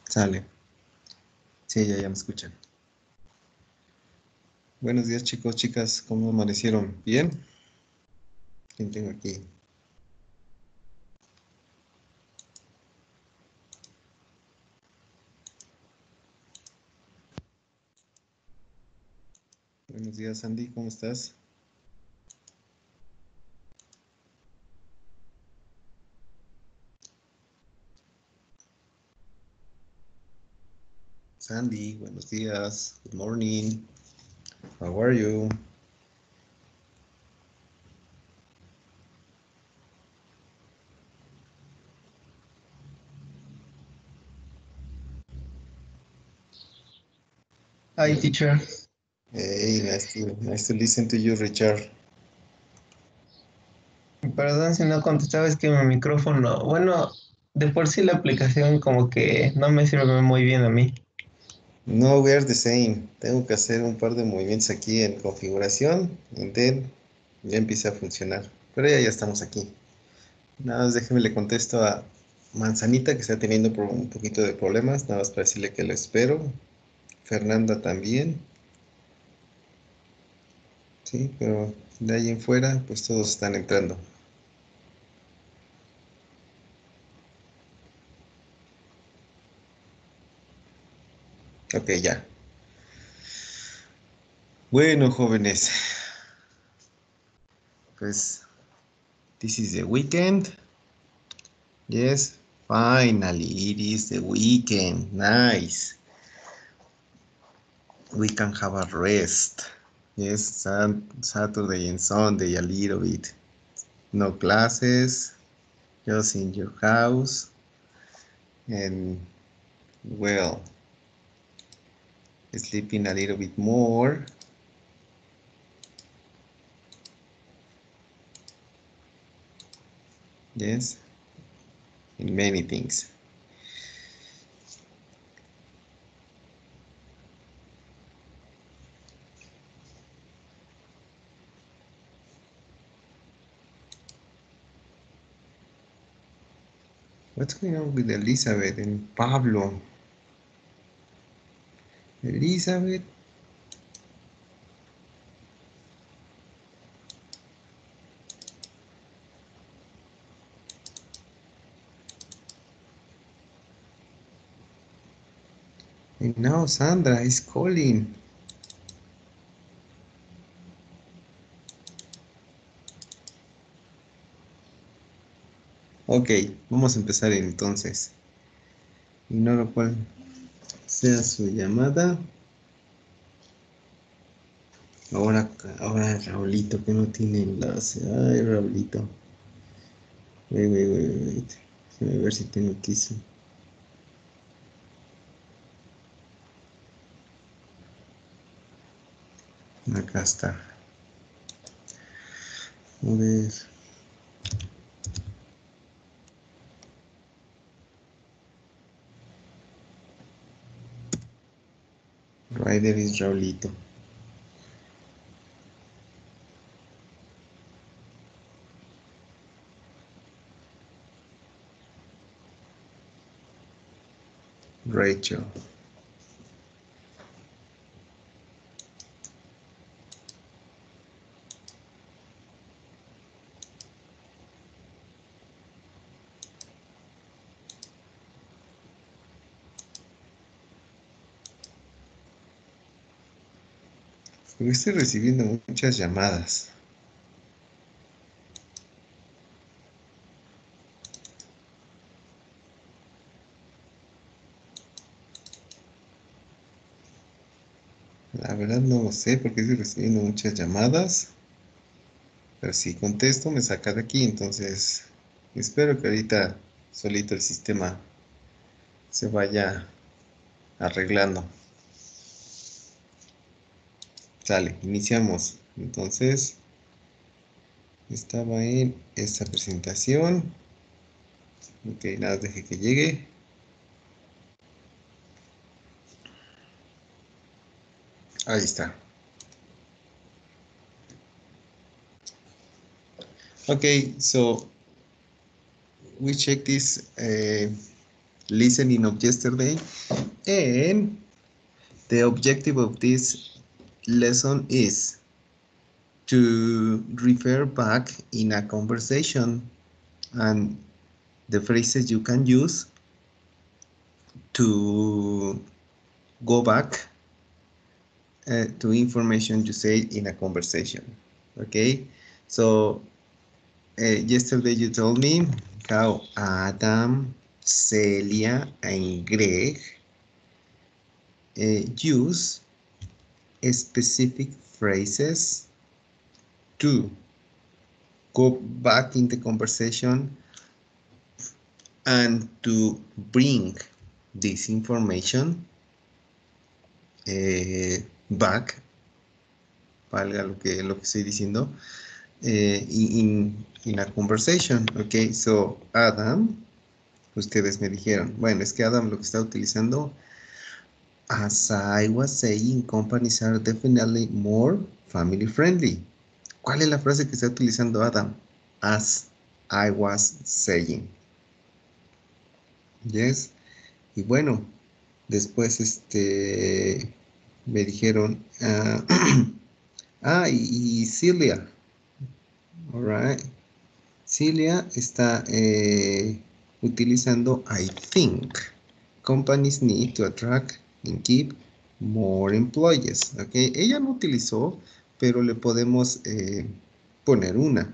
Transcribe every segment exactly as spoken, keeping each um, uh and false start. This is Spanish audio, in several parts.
Sale. Sí, ya, ya me escuchan. Buenos días, chicos, chicas. ¿Cómo amanecieron? ¿Bien? ¿Quién tengo aquí? Buenos días, Andy. ¿Cómo estás? Sandy, buenos días. Good morning. How are you? Hi, teacher. Hey, nice to, nice to listen to you, Richard. Perdón si no contestaba, es que mi micrófono, bueno, de por sí la aplicación como que no me sirve muy bien a mí. No, we are the same. Tengo que hacer un par de movimientos aquí en configuración. And then ya empieza a funcionar. Pero ya, ya estamos aquí. Nada más déjeme le contesto a Manzanita, que está teniendo pro- un poquito de problemas. Nada más para decirle que lo espero. Fernanda también. Sí, pero de ahí en fuera, pues todos están entrando. Ok, ya. Bueno, jóvenes, pues this is the weekend. Yes, finally, it is the weekend. Nice. We can have a rest. Yes, Sat- Saturday and Sunday a little bit. No classes, just in your house. And, well, sleeping a little bit more. Yes, in many things. What's going on with Elizabeth and Pablo? Elizabeth. And now Sandra is calling. Ok, vamos a empezar entonces. Ignoro cuál sea su llamada. Ahora, ahora Raulito que no tiene enlace. Ay, Raulito. Wait, wait, wait, wait. Déjame ver si tengo aquí su. Acá está. A ver. Rider is Raulito. Rachel. Porque estoy recibiendo muchas llamadas. La verdad no lo sé porque estoy recibiendo muchas llamadas. Pero si contesto me saca de aquí. Entonces espero que ahorita solito el sistema se vaya arreglando. Sale, iniciamos. Entonces, estaba en esta presentación. Ok, nada, deje que llegue. Ahí está. Ok, so we check this uh, listening of yesterday. And the objective of this lesson is to refer back in a conversation and the phrases you can use to go back uh, to information you say in a conversation. Okay, so uh, yesterday you told me how Adam, Celia, and Greg uh, use specific phrases to go back in the conversation and to bring this information eh, back, valga lo que, lo que estoy diciendo, eh, in, in a conversation. Ok, so Adam, ustedes me dijeron, bueno, es que Adam lo que está utilizando, as I was saying, companies are definitely more family friendly. ¿Cuál es la frase que está utilizando Adam? As I was saying. Yes. Y bueno, después este me dijeron, uh, ah, y, y Celia. All right. Celia está eh, utilizando I think. Companies need to attract and keep more employees. Okay. Ella no utilizó, pero le podemos eh, poner una.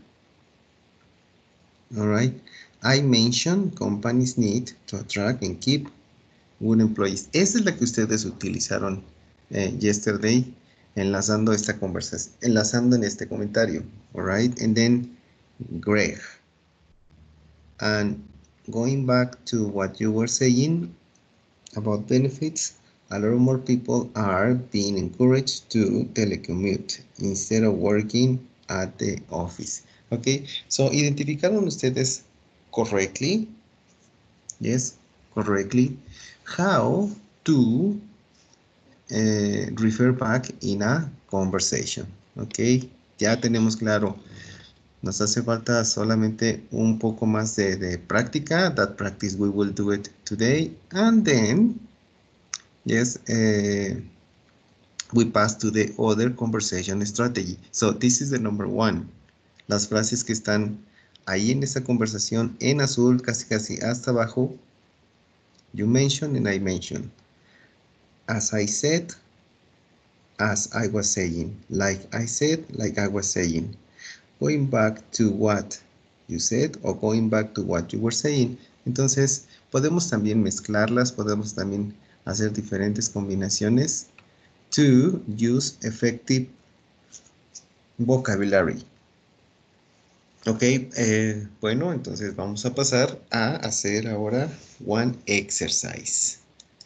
All right. I mentioned companies need to attract and keep good employees. Esa es la que ustedes utilizaron eh, yesterday, enlazando esta conversación, enlazando en este comentario. All right. And then Greg. And going back to what you were saying about benefits, a lot more people are being encouraged to telecommute instead of working at the office. Okay, so identificaron ustedes correctly, yes, correctly, how to uh, refer back in a conversation. Okay, ya tenemos claro. Nos hace falta solamente un poco más de, de práctica. That practice we will do it today. And then, yes, uh, we pass to the other conversation strategy. So this is the number one. Las frases que están ahí en esa conversación en azul, casi casi hasta abajo. You mentioned and I mentioned. As I said, as I was saying. Like I said, like I was saying. Going back to what you said or going back to what you were saying. Entonces, podemos también mezclarlas, podemos también hacer diferentes combinaciones to use effective vocabulary. Ok, eh, bueno, entonces vamos a pasar a hacer ahora one exercise.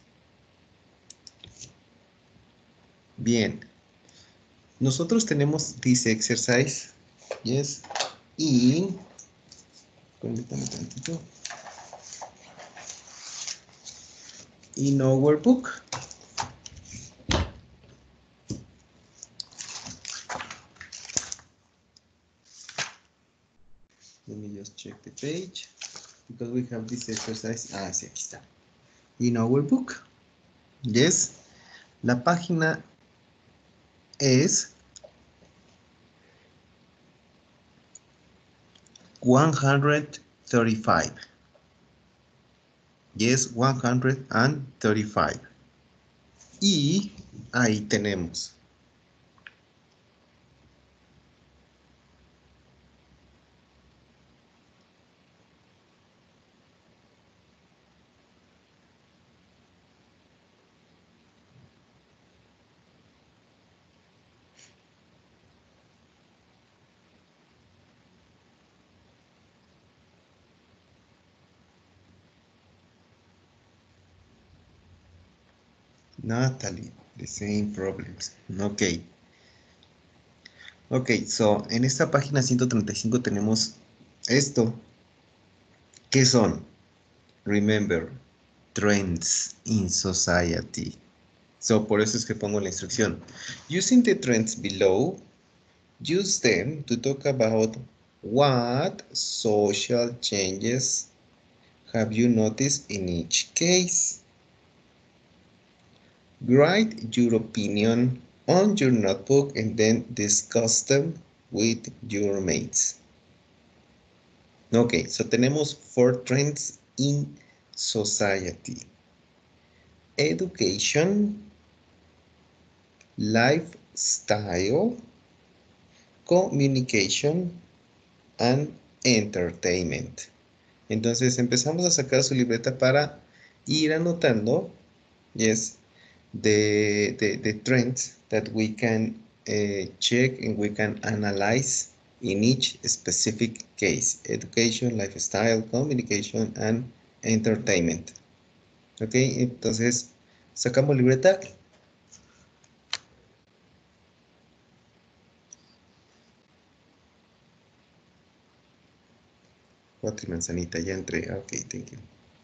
Bien, nosotros tenemos this exercise, yes, y permítame tantito. In our book. Let me just check the page because we have this exercise. Ah, sí, aquí está. In our book. Yes. La página es one hundred thirty-five. Yes, one hundred thirty-five. Y ahí tenemos. Natalie, the same problems. Ok. Ok, so en esta página ciento treinta y cinco tenemos esto. ¿Qué son? Remember, trends in society. So por eso es que pongo la instrucción. Using the trends below, use them to talk about what social changes have you noticed in each case? Write your opinion on your notebook and then discuss them with your mates. Ok, so tenemos four trends in society. Education, lifestyle, communication, and entertainment. Entonces empezamos a sacar su libreta para ir anotando, yes, the, the, the trends that we can uh, check and we can analyze in each specific case. Education, lifestyle, communication, and entertainment. Ok, entonces sacamos libreta. Cuatro y manzanita, ya entré. Ok, thank you.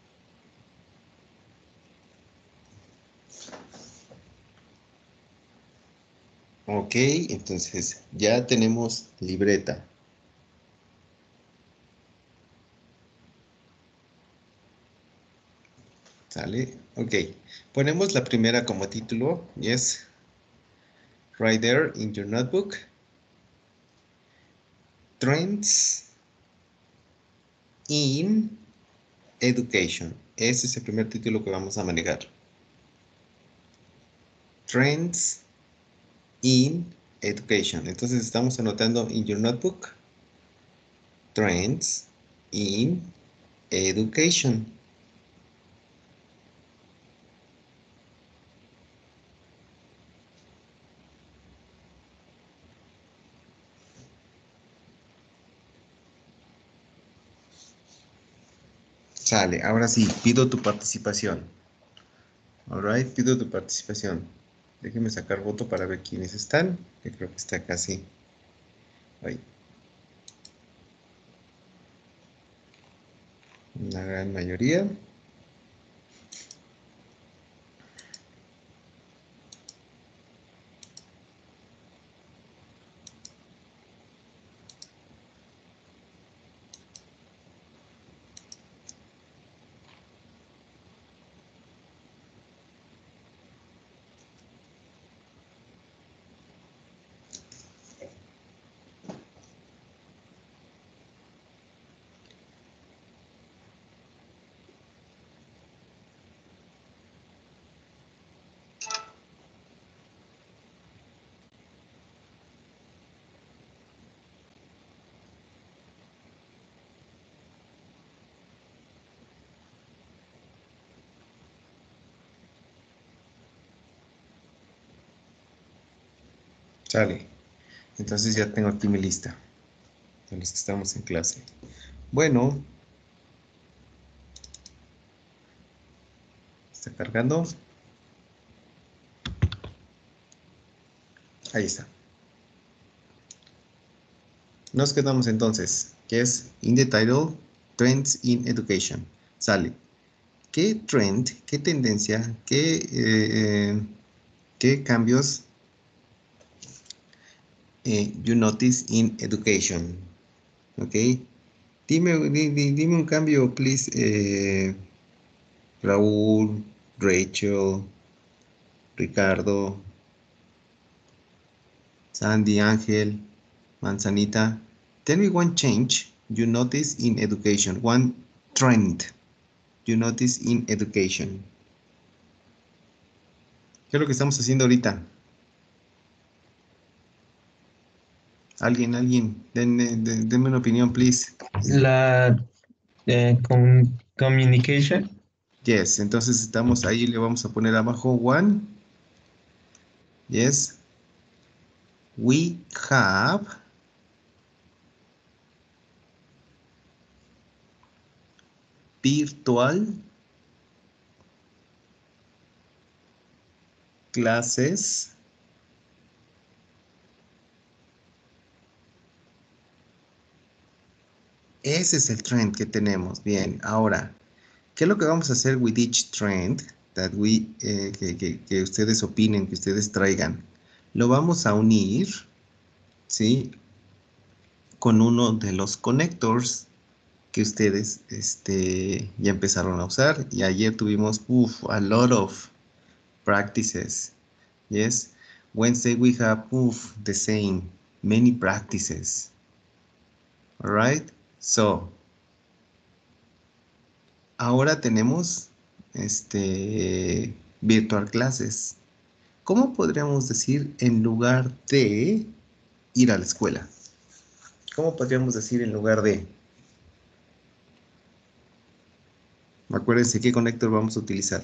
Ok, entonces ya tenemos libreta. ¿Sale? Ok. Ponemos la primera como título. Yes. Right there in your notebook. Trends in education. Ese es el primer título que vamos a manejar. Trends in education. Entonces estamos anotando in your notebook. Trends in education. Sale, ahora sí, pido tu participación. Alright, pido tu participación. Déjenme sacar voto para ver quiénes están. Que creo que está casi. Ahí. La gran mayoría. Sale. Entonces ya tengo aquí mi lista de los que estamos en clase. Bueno. Está cargando. Ahí está. Nos quedamos entonces, que es in the title, Trends in Education. Sale. ¿Qué trend, qué tendencia, qué, eh, qué cambios eh, you notice in education? Ok. Dime, di, di, dime un cambio, please. Eh, Raúl, Rachel, Ricardo, Sandy, Ángel, Manzanita. Tell me one change you notice in education. One trend you notice in education. ¿Qué es lo que estamos haciendo ahorita? Alguien, alguien, denme, den, denme una opinión, please. La eh, com- communication. Yes, entonces estamos ahí, le vamos a poner abajo one. Yes. We have virtual clases Ese es el trend que tenemos. Bien, ahora, ¿qué es lo que vamos a hacer with each trend that we, eh, que, que, que ustedes opinen, que ustedes traigan? Lo vamos a unir, ¿sí? Con uno de los connectors. que ustedes este, ya empezaron a usar. Y ayer tuvimos, uf, a lot of practices. Yes. Wednesday we have, uf, the same, many practices. All right. So, ahora tenemos este virtual classes. ¿Cómo podríamos decir en lugar de ir a la escuela? ¿Cómo podríamos decir en lugar de? Acuérdense qué conector vamos a utilizar.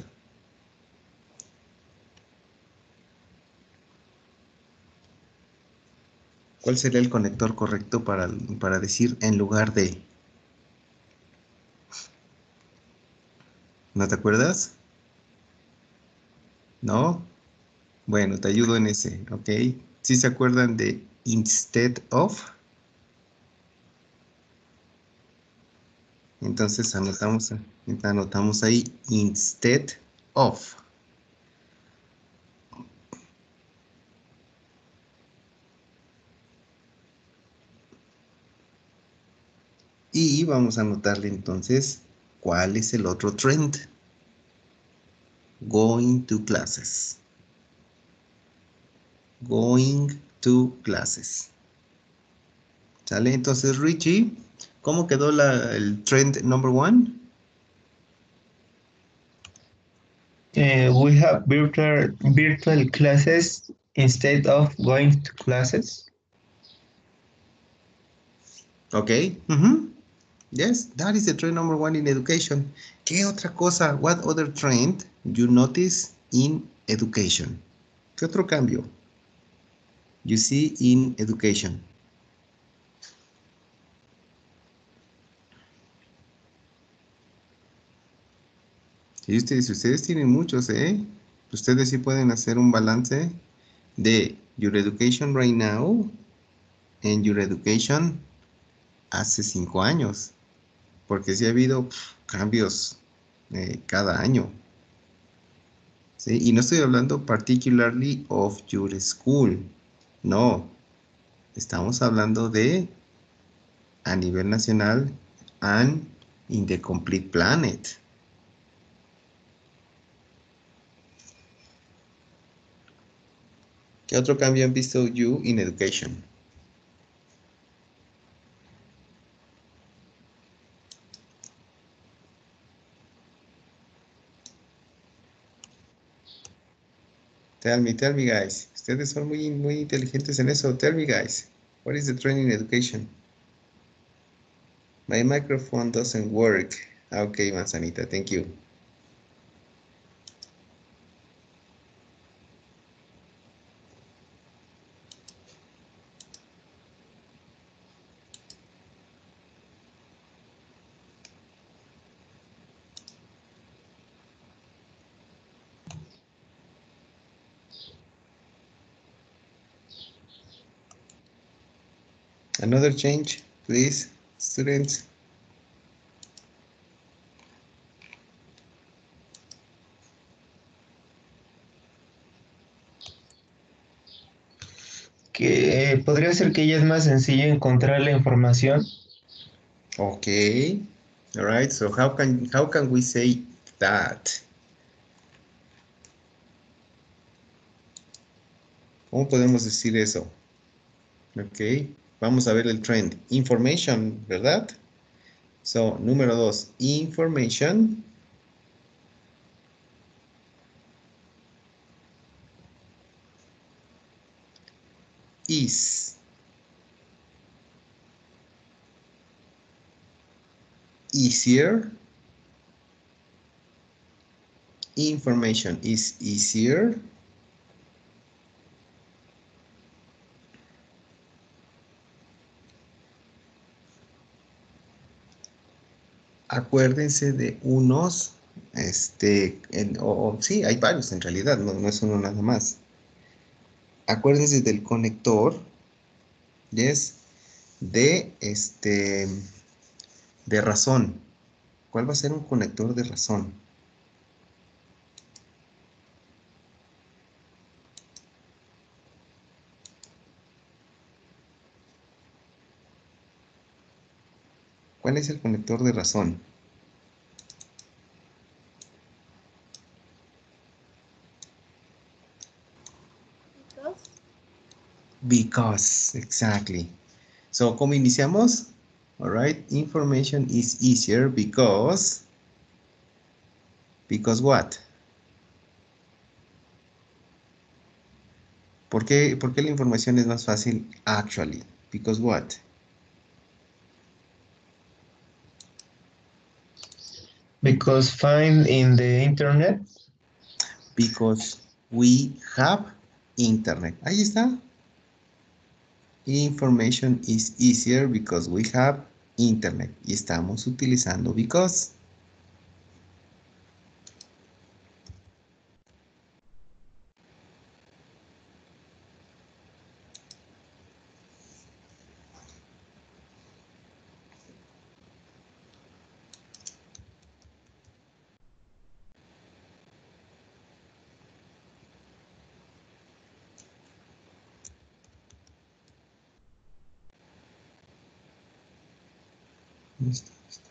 ¿Cuál sería el conector correcto para, para decir en lugar de? ¿No te acuerdas? ¿No? Bueno, te ayudo en ese, ¿ok? ¿Sí se acuerdan de instead of? Entonces anotamos, anotamos ahí instead of. Y vamos a anotarle entonces cuál es el otro trend. Going to classes. Going to classes. ¿Sale? Entonces, Richie, ¿cómo quedó la, el trend number one? Uh, we have virtual virtual classes instead of going to classes. Okay. Mm-hmm. Yes, that is the trend number one in education. ¿Qué otra cosa? What other trend you notice in education? ¿Qué otro cambio you see in education? Y ustedes, ustedes tienen muchos, ¿eh? Ustedes sí pueden hacer un balance de your education right now and your education hace cinco años. Porque sí ha habido pf, cambios eh, cada año. ¿Sí? Y no estoy hablando particularly of your school. No. Estamos hablando de a nivel nacional and in the complete planet. ¿Qué otro cambio han visto you in education? Tell me, tell me guys. Ustedes son muy, muy inteligentes en eso. Tell me guys. What is the trend in education? My microphone doesn't work. Okay, Manzanita, thank you. Another change, please, students. Que podría ser que ya es más sencillo encontrar la información. Okay. All right. So how can how can we say that? ¿Cómo podemos decir eso? Ok. Vamos a ver el trend. Information, ¿verdad? So, número dos. Information is easier. Information is easier. Acuérdense de unos, este, en- o, o- sí, hay varios en realidad, no, no es uno nada más. Acuérdense del conector, yes, de este, de razón. ¿Cuál va a ser un conector de razón? ¿Cuál es el conector de razón? Because. Because, exactly. So, ¿cómo iniciamos? All right, information is easier because, because what? ¿Por qué, por qué la información es más fácil? Actually, because what? Because find in the internet. Because we have internet. Ahí está. Information is easier because we have internet. Y estamos utilizando because. Listo, listo.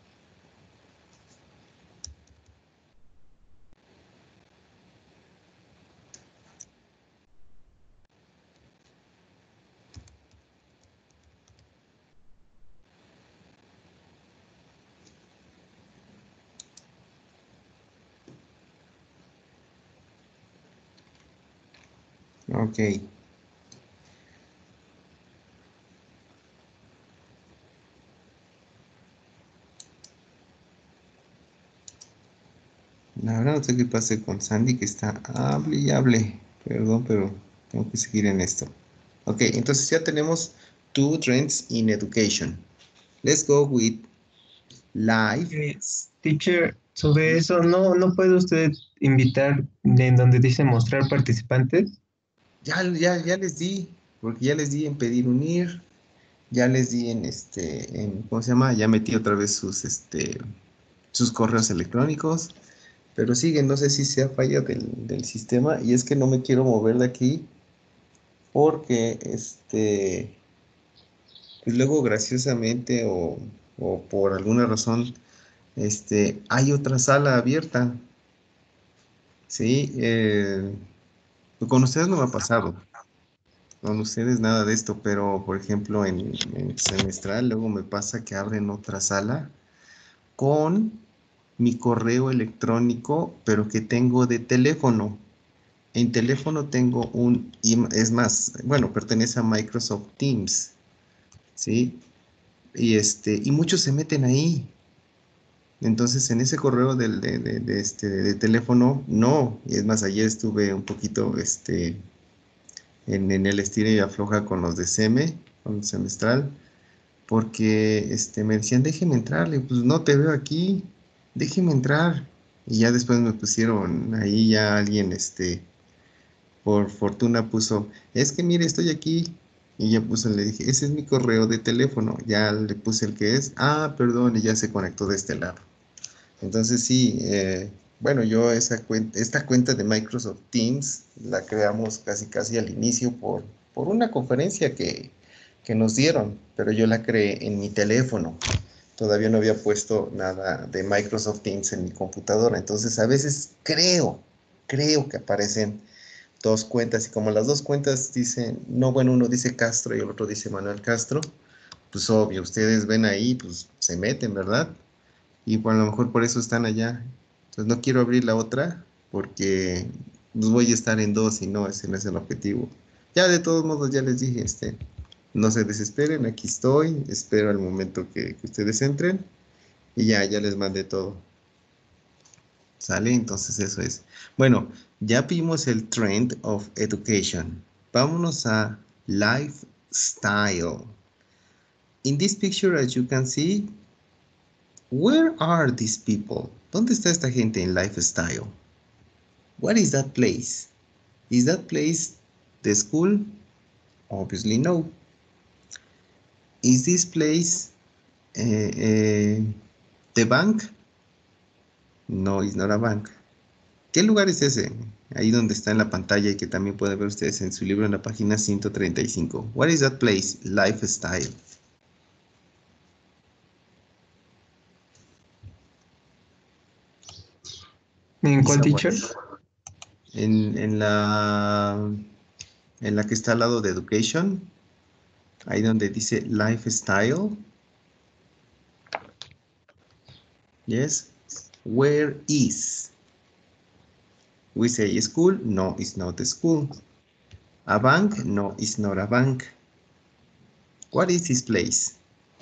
Ok. La verdad no sé qué pase con Sandy, que está hable y hable. Perdón, pero tengo que seguir en esto. Ok, entonces ya tenemos two trends in education. Let's go with live. Eh, Teacher, sobre eso, ¿no, no puede usted invitar en donde dice mostrar participantes? Ya, ya, ya les di, porque ya les di en pedir unir, ya les di en este, en, ¿cómo se llama? Ya metí otra vez sus, este, sus correos electrónicos, pero siguen, no sé si sea falla del, del sistema, y es que no me quiero mover de aquí, porque, este, pues luego graciosamente o, o por alguna razón, este, hay otra sala abierta, ¿sí? Eh, con ustedes no me ha pasado. Con ustedes nada de esto, pero por ejemplo en, en semestral luego me pasa que abren otra sala con mi correo electrónico, pero que tengo de teléfono. En teléfono tengo un, im- es más, bueno, pertenece a Microsoft Teams, ¿sí? Y este, y muchos se meten ahí. Entonces en ese correo del, de, de- de este, de teléfono, no. Y es más, ayer estuve un poquito, este, en, en el estira y afloja con los de SEME, con el semestral, porque este, me decían, déjeme entrarle, pues no te veo aquí, déjeme entrar. Y ya después me pusieron ahí ya alguien, este, por fortuna puso, es que mire, estoy aquí. Y ya puso, le dije, ese es mi correo de teléfono. Ya le puse el que es, ah, perdón, y ya se conectó de este lado. Entonces sí, eh, bueno, yo esa cuenta, esta cuenta de Microsoft Teams la creamos casi casi al inicio por, por una conferencia que, que nos dieron, pero yo la creé en mi teléfono. Todavía no había puesto nada de Microsoft Teams en mi computadora. Entonces a veces creo, creo que aparecen dos cuentas y como las dos cuentas dicen, no, bueno, uno dice Castro y el otro dice Manuel Castro, pues obvio, ustedes ven ahí, pues se meten, ¿verdad? Y pues, a lo mejor por eso están allá. Entonces no quiero abrir la otra porque pues, voy a estar en dos y no, ese no es el objetivo. Ya de todos modos ya les dije, este, no se desesperen, aquí estoy, espero al momento que, que ustedes entren y ya, ya les mandé todo. ¿Sale? Entonces eso es. Bueno, ya vimos el trend of education. Vámonos a lifestyle. In this picture, as you can see, where are these people? ¿Dónde está esta gente en lifestyle? What is that place? Is that place the school? Obviously no. Is this place uh, uh, the bank? No, it's not a bank. ¿Qué lugar es ese? Ahí donde está en la pantalla y que también pueden ver ustedes en su libro en la página ciento treinta y cinco. What is that place? Lifestyle. ¿En cuál, Isa teacher? White. En, en la en la que está al lado de education, ahí donde dice lifestyle. Yes. Where is? We say school. No, it's not a school. A bank? No, it's not a bank. What is this place?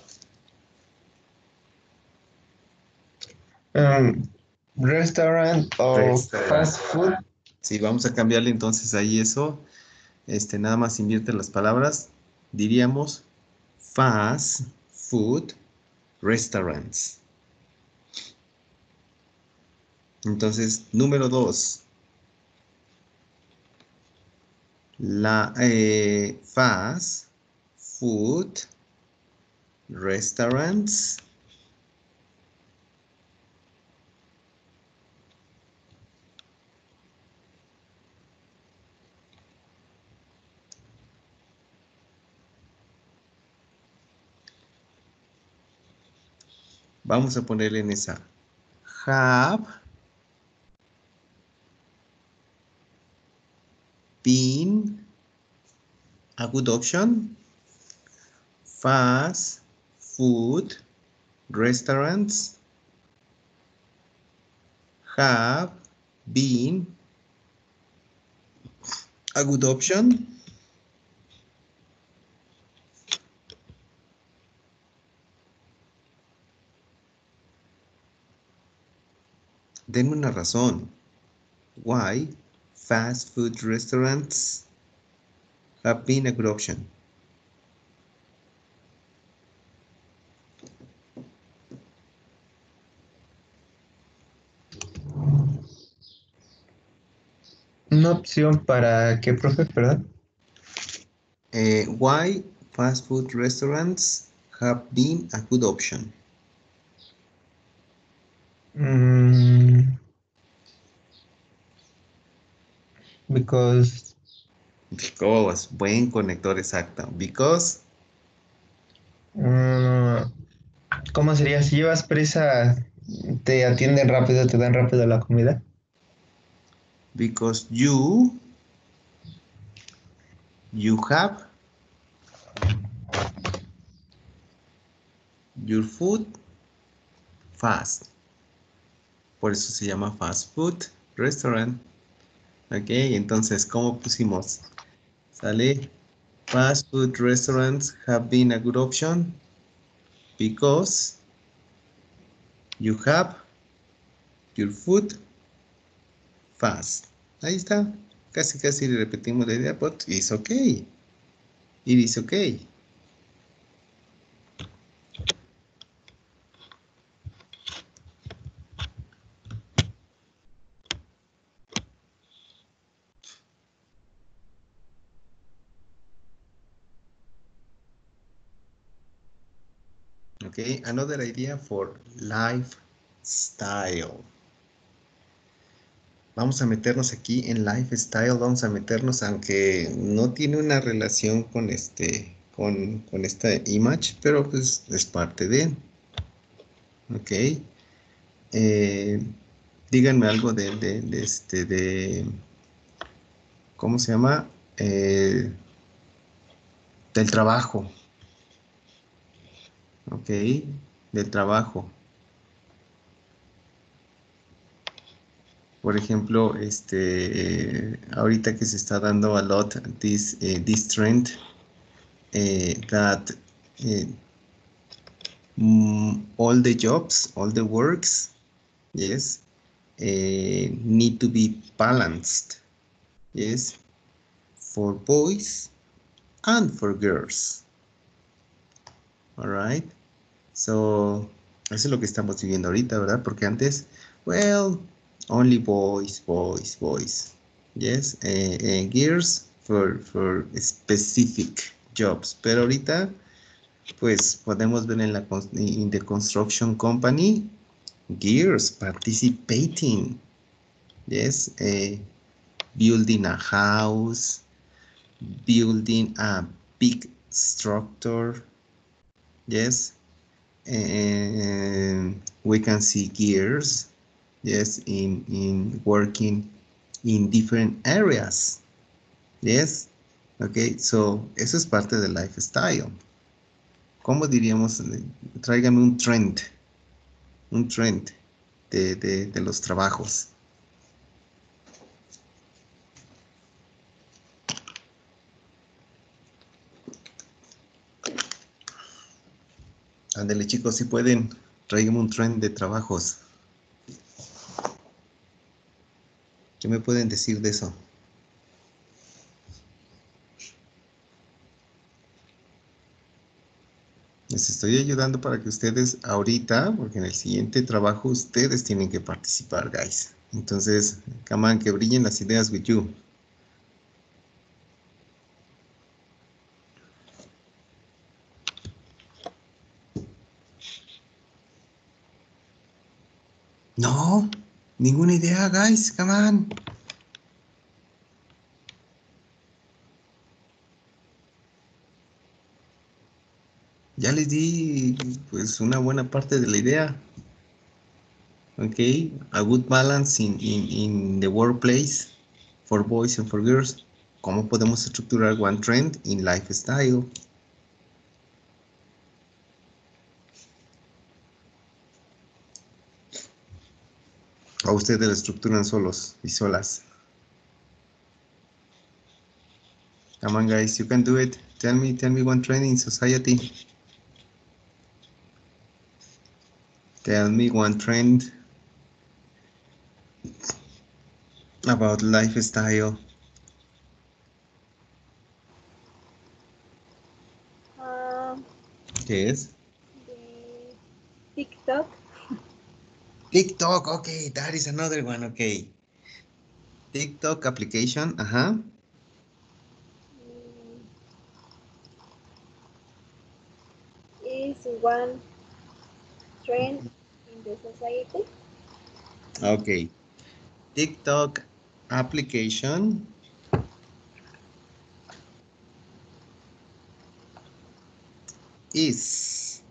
Um, restaurant or Restaurant. fast food. Sí, vamos a cambiarle entonces ahí eso. Este, nada más invierte las palabras. Diríamos fast food restaurants. Entonces, número dos. La eh, fast food restaurants. Vamos a ponerle en esa. Have been a good option. Fast food restaurants have been a good option. Denme una razón. Why fast food restaurants have been a good option? Una opción para qué, profe, ¿verdad? Eh, why fast food restaurants have been a good option? Mm, because. Because, buen conector exacto. Because. Mm, ¿cómo sería? Si llevas prisa, te atienden rápido, te dan rápido la comida. Because you. You have. Your food fast. Por eso se llama fast food restaurant. Ok, entonces, ¿cómo pusimos? Sale. Fast food restaurants have been a good option because you have your food fast. Ahí está. Casi casi le repetimos la idea, but it's okay. It is okay. Okay, another idea for lifestyle. Vamos a meternos aquí en lifestyle, vamos a meternos, aunque no tiene una relación con este, con, con esta image, pero pues es parte de, ok. Eh, díganme algo de, de, de este, de, ¿cómo se llama? Eh, del trabajo, ok, del trabajo. Por ejemplo, este, eh, ahorita que se está dando a lot this, eh, this trend eh, that eh, mm, all the jobs, all the works, yes, eh, need to be balanced, yes, for boys and for girls. All right. So, eso es lo que estamos viviendo ahorita, ¿verdad? Porque antes, well, only boys, boys, boys. Yes, eh, eh, girls for, for specific jobs. Pero ahorita, pues podemos ver en la in the construction company, girls participating. Yes, eh, building a house, building a big structure. Yes. And we can see gears, Yes, in, in working in different areas. Yes. Okay, so eso es parte del lifestyle. ¿Cómo diríamos? Tráigame un trend. Un trend de, de, de los trabajos. Ándale, chicos, si pueden, tráigame un trend de trabajos. ¿Qué me pueden decir de eso? Les estoy ayudando para que ustedes ahorita, porque en el siguiente trabajo ustedes tienen que participar, guys. Entonces, come on, que brillen las ideas with you. No, ninguna idea, guys, come on. Ya les di, pues, una buena parte de la idea. Okay, a good balance in, in, in the workplace for boys and for girls. ¿Cómo podemos estructurar one trend in lifestyle? ¿O ustedes la estructuran solos y solas? Come on, guys, you can do it. Tell me, tell me one trend in society. Tell me one trend about lifestyle. Um, Yes. the TikTok. TikTok, okay, that is another one, okay. TikTok application, uh-huh. mm, is one trend in the society. Okay. TikTok application is.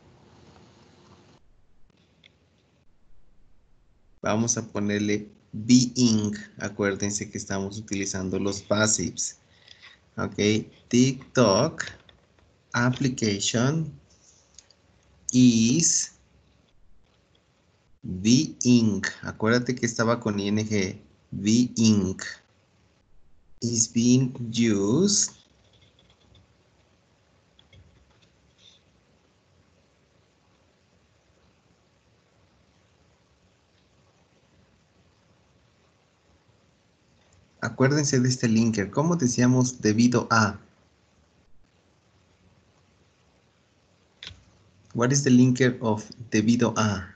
Vamos a ponerle being. Acuérdense que estamos utilizando los passives. Ok. TikTok application is being. Acuérdate que estaba con ing. Being. Is being used. Acuérdense de este linker. ¿Cómo decíamos debido a? What is the linker of debido a?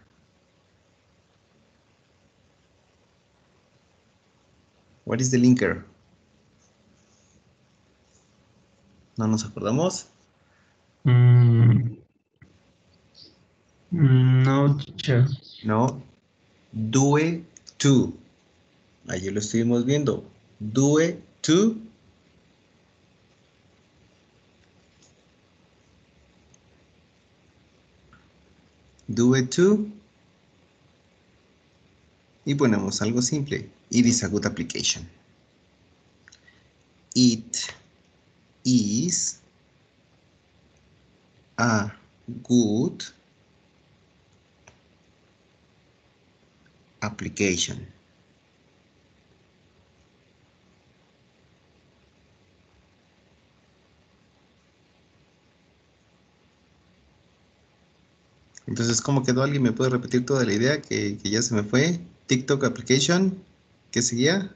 What is the linker? ¿No nos acordamos? Mm, mm, no, teacher. No. Due to. Ayer lo estuvimos viendo. Due to. Due to. Y ponemos algo simple. It is a good application. It is a good application. Entonces, ¿cómo quedó? ¿Alguien me puede repetir toda la idea que, que ya se me fue? TikTok application. ¿Qué seguía?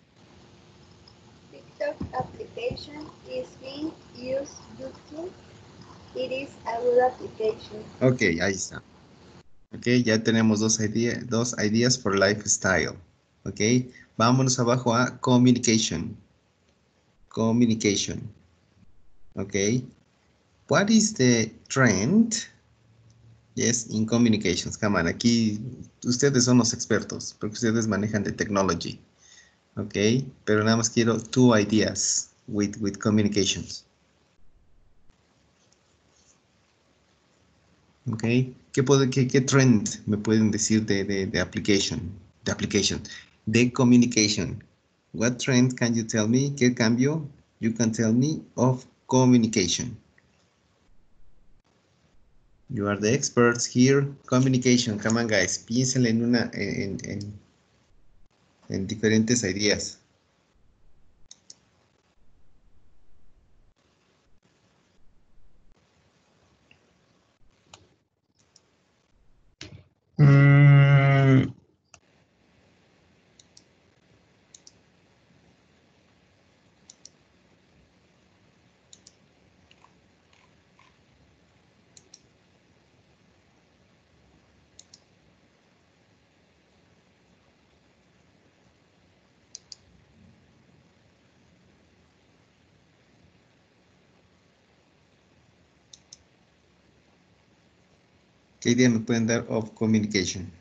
TikTok application is being used due to it is a good application. Ok, ahí está. Ok, ya tenemos dos, idea, dos ideas for lifestyle. Ok, vámonos abajo a communication. Communication. Ok. What is the trend? Yes, in communications. Come on, aquí ustedes son los expertos, porque ustedes manejan de technology. Ok, pero nada más quiero two ideas with, with communications. Ok, ¿qué, puede, qué, qué trend me pueden decir de, de, de application? The application. The communication. What trend can you tell me? ¿Qué cambio you can tell me of communication? You are the experts here. Communication. Come on, guys. Piénsenle en una, en, en, en diferentes ideas. Mm, ¿Qué idea me pueden dar of communication?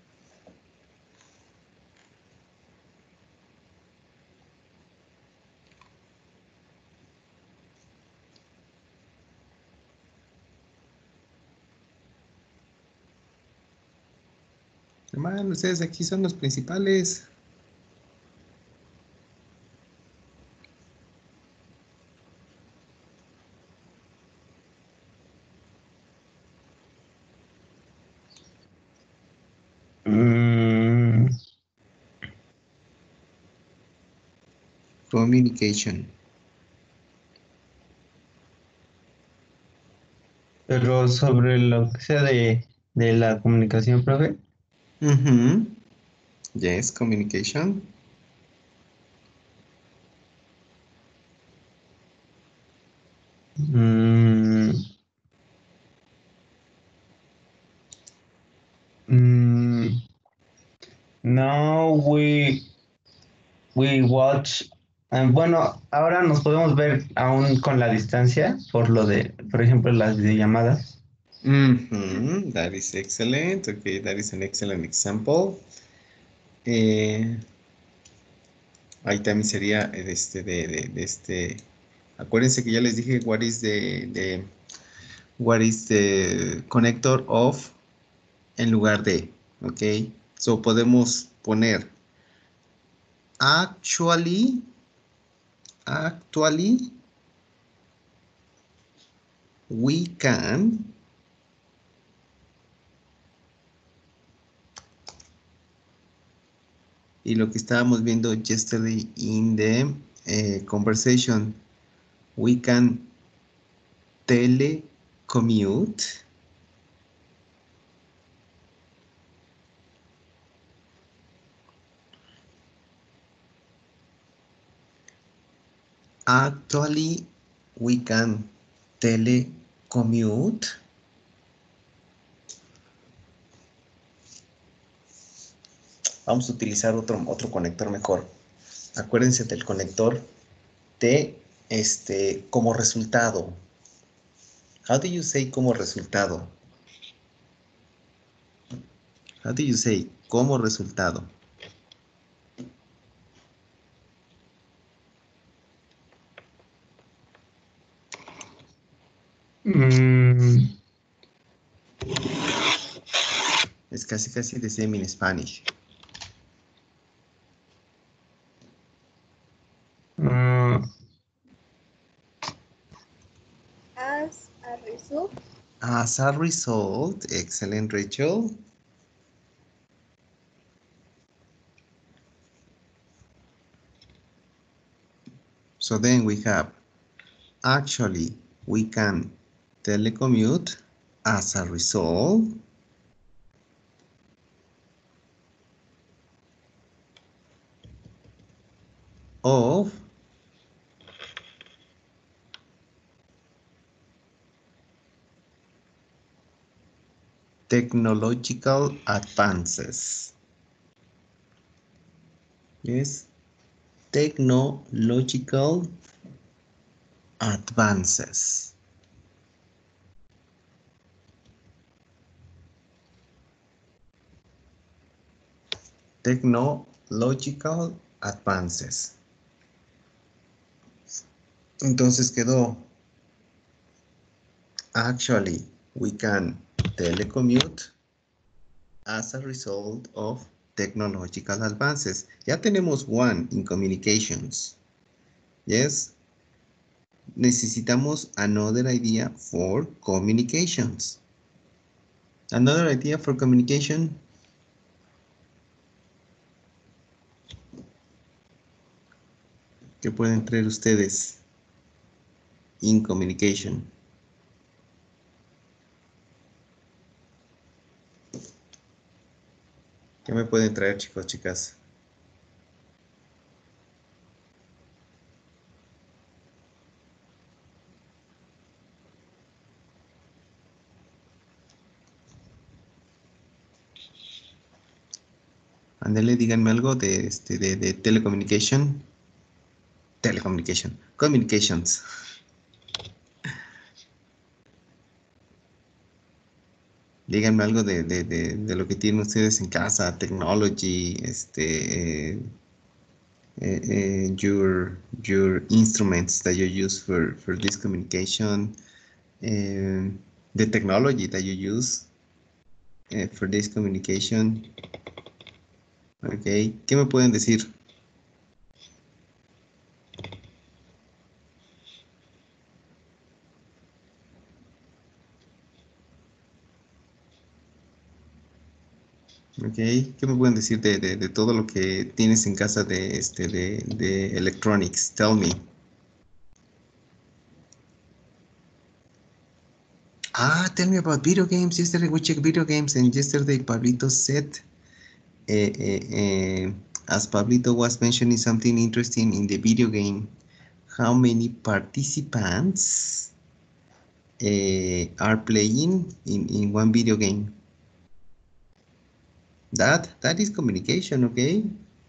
Hermano, ustedes aquí son los principales. mm, Communication. pero sobre lo que sea de, de la comunicación, profe. Mm-hmm. Yes, communication. Mm, mm, now we, we watch. eh, bueno, ahora nos podemos ver aún con la distancia por lo de, por ejemplo, las videollamadas. Mm-hmm. That is excellent. Okay, that is an excellent example. Eh, ahí también sería eh, de este, de, de, de este. Acuérdense que ya les dije what is the, the what is the connector of en lugar de. Ok. So podemos poner actually, actually, we can. Y lo que estábamos viendo yesterday in the eh, conversation, we can telecommute. Actually, we can telecommute. Vamos a utilizar otro, otro conector mejor. Acuérdense del conector T este, como resultado. How do you say como resultado? How do you say como resultado? Mm, Es casi casi the same in Spanish. mm, As a result, As a result, excellent, Rachel. So then we have, actually, we can telecommute as a result of technological advances. Yes, technological advances. Technological advances. Entonces quedó, actually, we can telecommute as a result of technological advances. Ya tenemos one in communications. Yes. Necesitamos another idea for communications. Another idea for communication. ¿Qué pueden traer ustedes in communication? ¿Qué me pueden traer, chicos, chicas? Ándale, díganme algo de, este, de, de telecommunication. Telecommunication. Communications. Díganme algo de, de, de, de lo que tienen ustedes en casa. Technology, este, eh, eh, eh, your, your instruments that you use for, for this communication. Eh, the technology that you use eh, for this communication. Ok, ¿qué me pueden decir? Ok, ¿qué me pueden decir de, de, de todo lo que tienes en casa de, este, de, de electronics? Tell me. Ah, tell me about video games. Yesterday we checked video games and yesterday Pablito said, uh, uh, uh, as Pablito was mentioning something interesting in the video game, how many participants uh, are playing in, in one video game? That, that is communication, okay?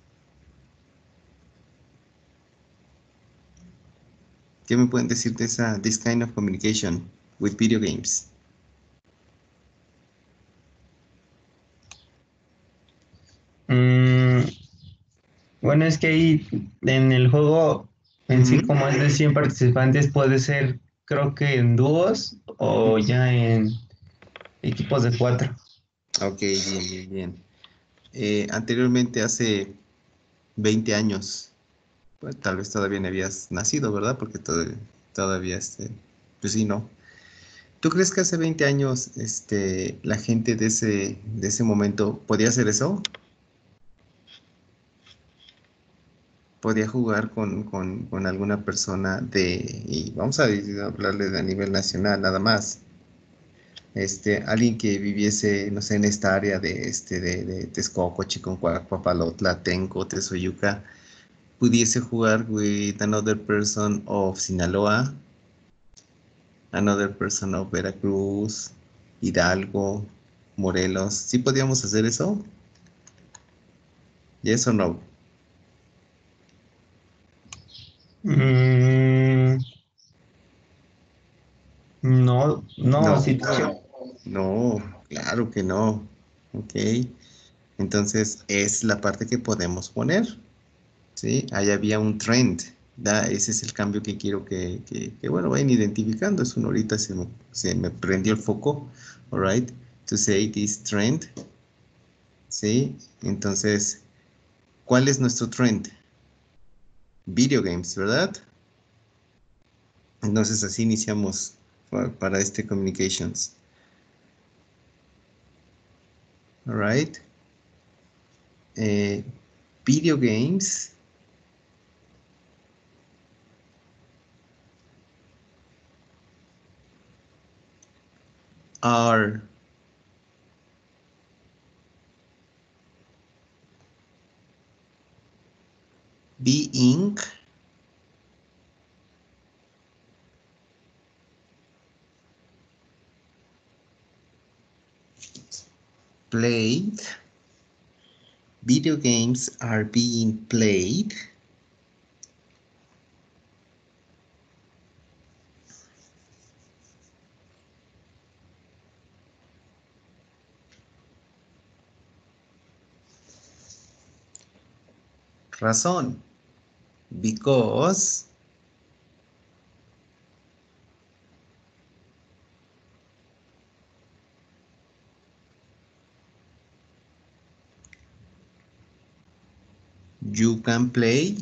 ¿Qué me pueden decir de esa, this kind of communication with video games? Mm, bueno, es que ahí en el juego en sí, Ujú. como es de cien participantes, puede ser, creo que en dúos o ya en equipos de cuatro. Ok, bien, bien, bien. Eh, anteriormente, hace veinte años, pues, tal vez todavía no habías nacido, ¿verdad? Porque todavía, todavía, este, pues sí, ¿no? ¿Tú crees que hace veinte años, este, la gente de ese, de ese momento podía hacer eso? Podía jugar con, con, con alguna persona de, y vamos a hablarle de a nivel nacional, nada más. Este, alguien que viviese, no sé, en esta área de, este, de, de Texcoco, Chiconcuac, Papalotla, Tenco, Tezoyuca, pudiese jugar with another person of Sinaloa, another person of Veracruz, Hidalgo, Morelos. ¿Sí podíamos hacer eso? ¿Yes o no? Mm, no, no, No, sí, de hecho, no, claro que no. Ok, entonces es la parte que podemos poner. ¿Sí? Ahí había un trend. Da, ese es el cambio que quiero que, que, que, bueno, vayan identificando. Es una ahorita se me, se me prendió el foco. All right. To say this trend. ¿Sí? Entonces, ¿cuál es nuestro trend? Video games, ¿verdad? Entonces, así iniciamos para, para este communications. All right. Eh, video games are being played. Video games are being played razón. Because You can play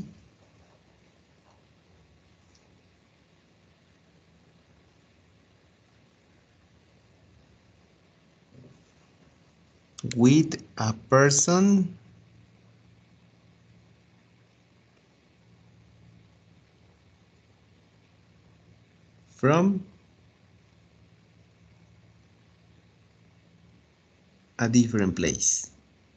with a person from a different place.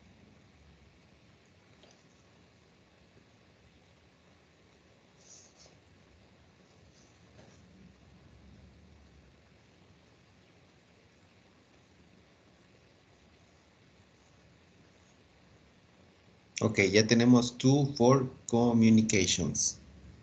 Ok, ya tenemos two for communications.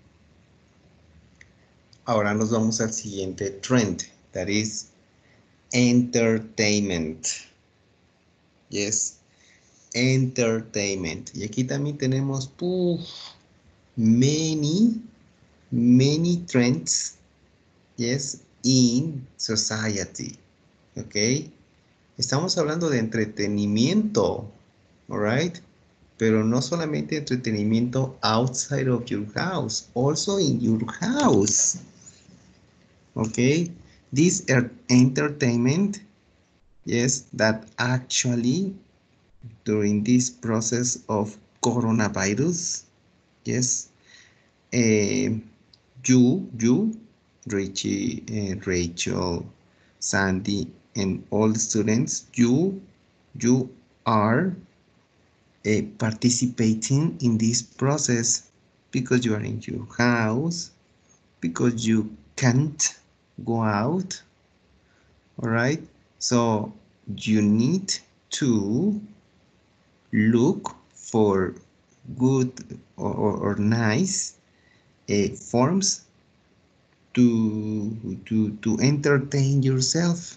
Ahora nos vamos al siguiente trend, that is entertainment. Yes, entertainment. Y aquí también tenemos puf, many, many trends, yes, in society. Ok, estamos hablando de entretenimiento, alright, pero no solamente entretenimiento outside of your house, also in your house. Okay, this er entertainment, yes, that actually during this process of coronavirus, yes, uh, you, you, Richie, uh, Rachel, Sandy, and all the students, you, you are uh, participating in this process because you are in your house, because you can't go out, all right? So you need to look for good or, or, or nice uh, forms to, to, to entertain yourself,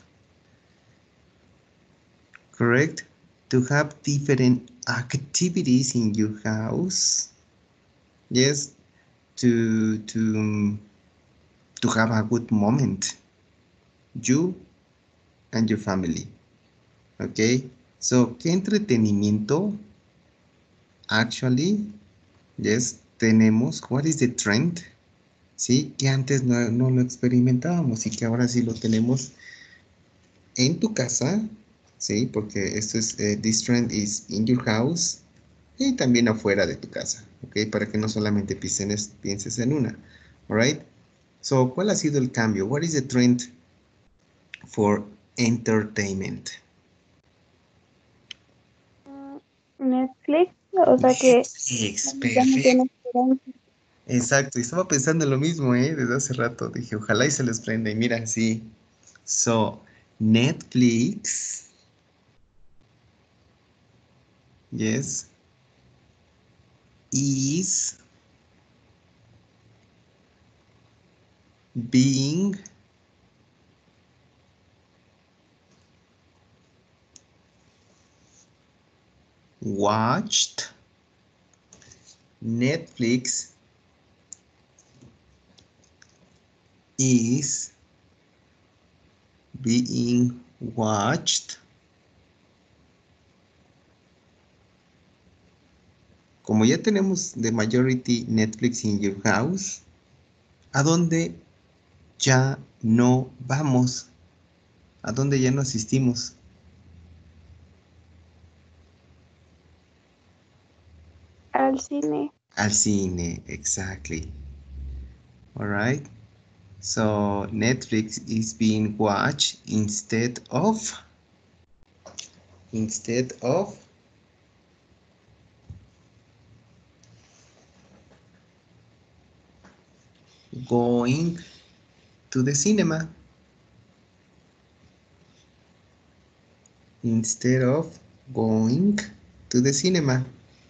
correct? To have different activities in your house, yes, to, to, to have a good moment, you and your family, okay? So, ¿qué entretenimiento? Actually, yes, tenemos, what is the trend? Sí, que antes no, no lo experimentábamos y que ahora sí lo tenemos en tu casa, sí, porque esto es, uh, this trend is in your house y también afuera de tu casa, ok, para que no solamente pienses, pienses en una, alright? So, ¿cuál ha sido el cambio? What is the trend for entertainment? Netflix, o sea que Netflix, ya no tiene perfecto. esperanza. Exacto, y estaba pensando en lo mismo, ¿eh? Desde hace rato. Dije, ojalá y se les prenda. Y mira, sí. So, Netflix, yes, is being watched. Netflix is being watched. Como ya tenemos the majority Netflix in your house, ¿a dónde ya no vamos? ¿A dónde ya no asistimos? Al cine. Al cine, exactly. All right. So Netflix is being watched instead of instead of going to the cinema. Instead of going to the cinema.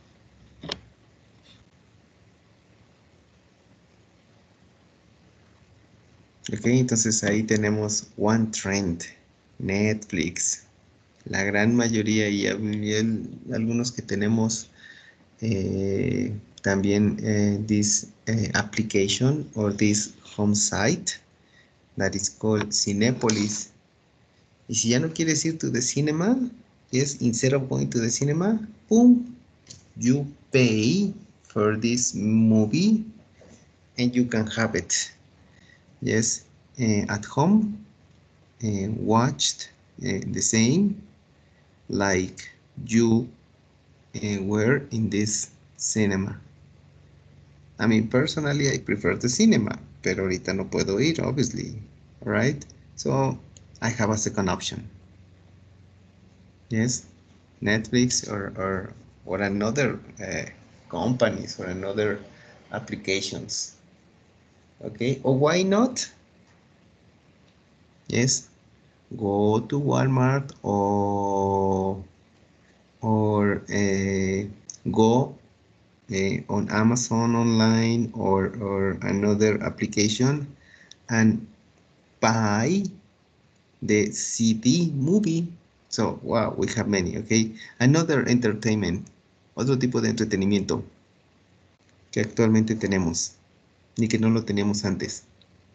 Ok, entonces ahí tenemos one trend, Netflix. La gran mayoría y, y el, algunos que tenemos eh, también eh, this eh, application or this home site that is called Cinepolis. Y si ya no quieres ir to the cinema, yes, instead of going to the cinema, boom, you pay for this movie and you can have it. Yes, uh, at home, uh, watched uh, the same like you uh, were in this cinema. I mean, personally, I prefer the cinema, pero ahorita no puedo ir, obviously, right? So I have a second option. Yes, Netflix or or or another uh, companies or another applications. Okay, or why not? Yes, go to Walmart or or uh, go uh, on Amazon online or or another application and buy the C D movie. So, wow, we have many, okay. Another entertainment, otro tipo de entretenimiento que actualmente tenemos, ni que no lo teníamos antes.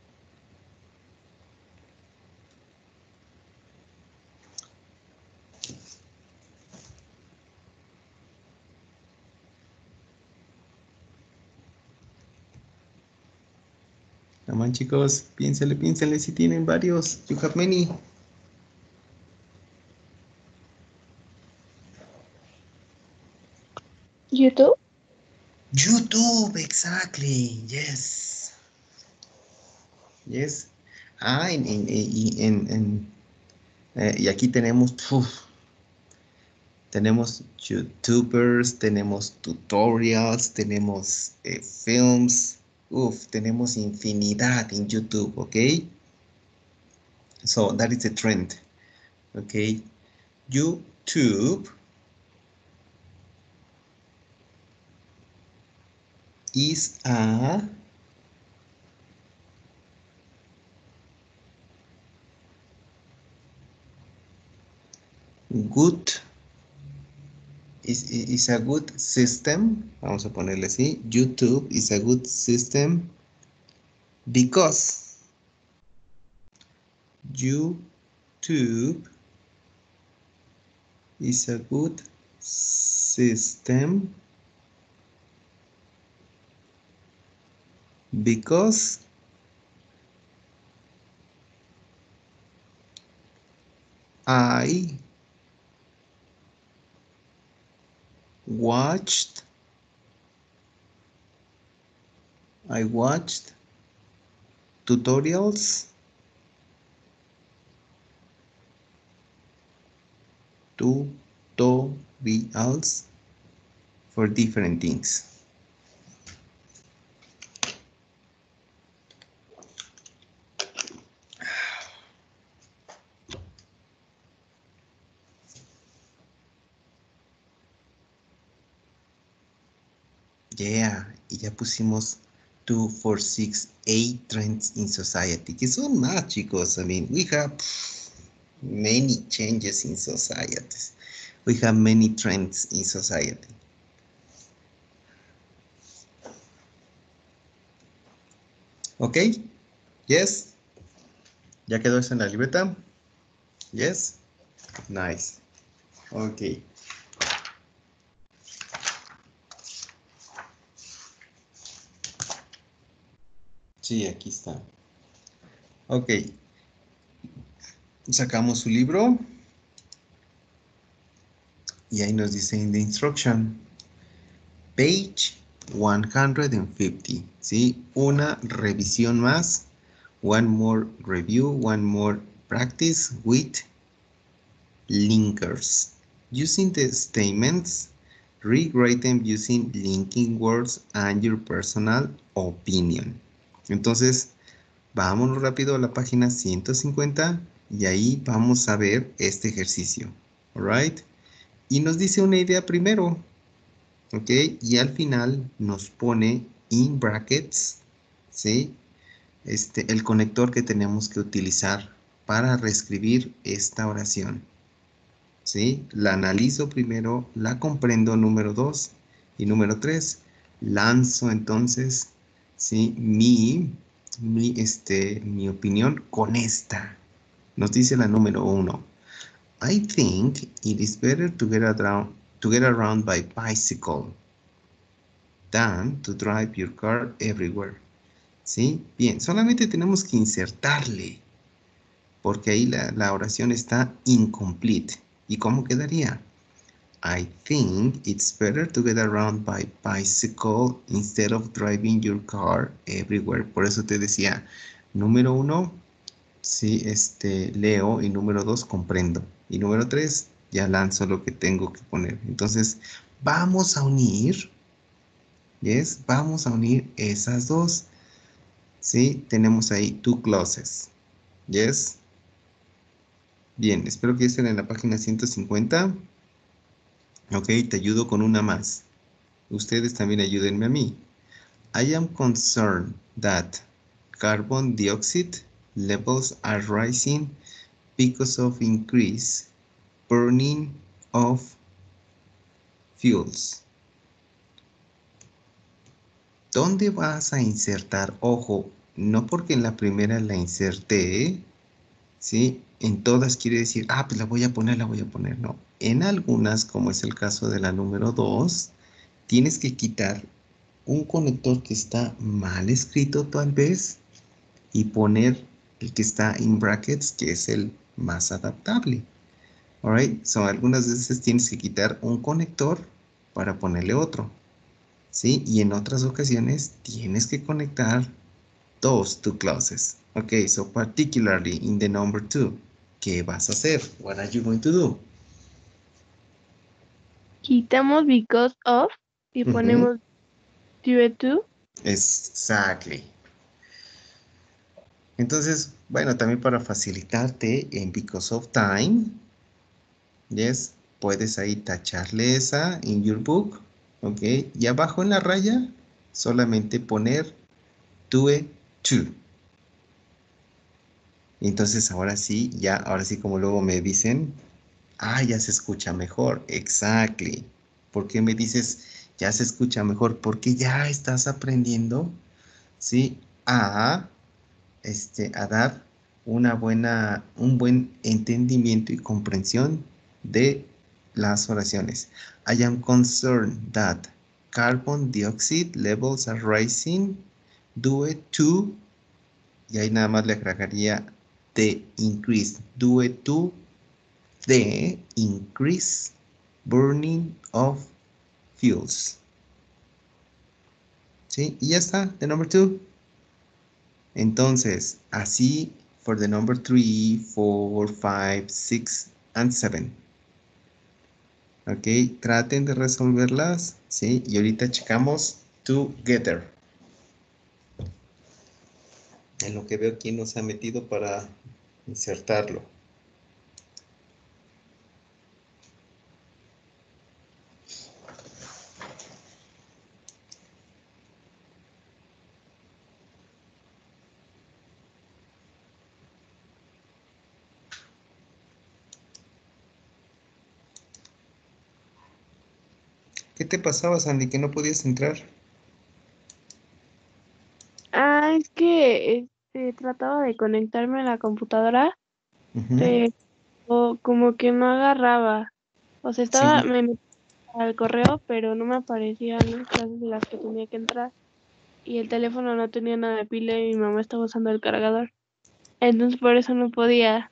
Come on, chicos, piénsale, piénsale si tienen varios. You have many. YouTube. YouTube, exactly. Yes. Yes. Ah, en, en, en, en, en eh, y aquí tenemos, uf, tenemos YouTubers, tenemos tutorials, tenemos eh, films. Uf, tenemos infinidad en YouTube, ¿ok? So that is the trend, ¿ok? YouTube is a good is, is a good system. Vamos a ponerle así. YouTube is a good system because YouTube is a good system because I watched I watched tutorials tutorials for different things. Yeah, y ya pusimos two, four, six, eight trends in society. Que son más, chicos. I mean, we have many changes in societies. We have many trends in society. Okay? Yes? ¿Ya quedó eso en la libreta? Yes? Nice. Okay. Sí, aquí está. Ok. Sacamos su libro. Y ahí nos dice en the instruction. Page one hundred fifty. ¿Sí? Una revisión más. One more review. One more practice with linkers. Using the statements, rewrite them using linking words and your personal opinion. Entonces, vámonos rápido a la página ciento cincuenta y ahí vamos a ver este ejercicio. Alright. Y nos dice una idea primero. Ok. Y al final nos pone in brackets. ¿Sí? Este, el conector que tenemos que utilizar para reescribir esta oración. ¿Sí? La analizo primero, la comprendo número dos y número tres. Lanzo entonces, ¿sí? Mi, mi, este, mi opinión con esta. Nos dice la número uno. I think it is better to get around, to get around by bicycle. than to drive your car everywhere. ¿Sí? Bien, solamente tenemos que insertarle, porque ahí la, la oración está incomplete. ¿Y cómo quedaría? I think it's better to get around by bicycle instead of driving your car everywhere. Por eso te decía, número uno, sí, este, leo, y número dos, comprendo. Y número tres, ya lanzo lo que tengo que poner. Entonces, vamos a unir, ¿yes? Vamos a unir esas dos. Sí, tenemos ahí two clauses. ¿Yes? Bien, espero que estén en la página ciento cincuenta. Ok, te ayudo con una más. Ustedes también ayúdenme a mí. I am concerned that carbon dioxide levels are rising because of increased burning of fuels. ¿Dónde vas a insertar? Ojo, no porque en la primera la inserté, ¿sí? En todas quiere decir, ah, pues la voy a poner, la voy a poner. No. En algunas, como es el caso de la número dos, tienes que quitar un conector que está mal escrito tal vez y poner el que está en brackets, que es el más adaptable. Alright, so algunas veces tienes que quitar un conector para ponerle otro, ¿sí? Y en otras ocasiones tienes que conectar those two clauses. Okay, so particularly in the number two, ¿qué vas a hacer? What are you going to do? Quitamos because of y Ujú. ponemos due to. Exactly. Entonces, bueno, también para facilitarte en because of time, yes, puedes ahí tacharle esa in your book, ok, y abajo en la raya solamente poner due to. Entonces ahora sí, ya, ahora sí como luego me dicen, ah, ya se escucha mejor, exactly. ¿Por qué me dices ya se escucha mejor? Porque ya estás aprendiendo, ¿sí? A este, a dar una buena, un buen entendimiento y comprensión de las oraciones. I am concerned that carbon dioxide levels are rising due to, y ahí nada más le agregaría the increase, due to the increase burning of fuels. ¿Sí? Y ya está, the number two. Entonces, así for the number three, four, five, six, and seven. Ok, traten de resolverlas, ¿sí? Y ahorita checamos together. En lo que veo quién nos ha metido para insertarlo. ¿Qué te pasaba, Sandy, que no podías entrar? Ah, es que este, trataba de conectarme a la computadora, Ujú. pero como que no agarraba. O sea, estaba, Sí, me metí al correo, pero no me aparecían las clases de las que tenía que entrar. Y el teléfono no tenía nada de pila y mi mamá estaba usando el cargador. Entonces por eso no podía.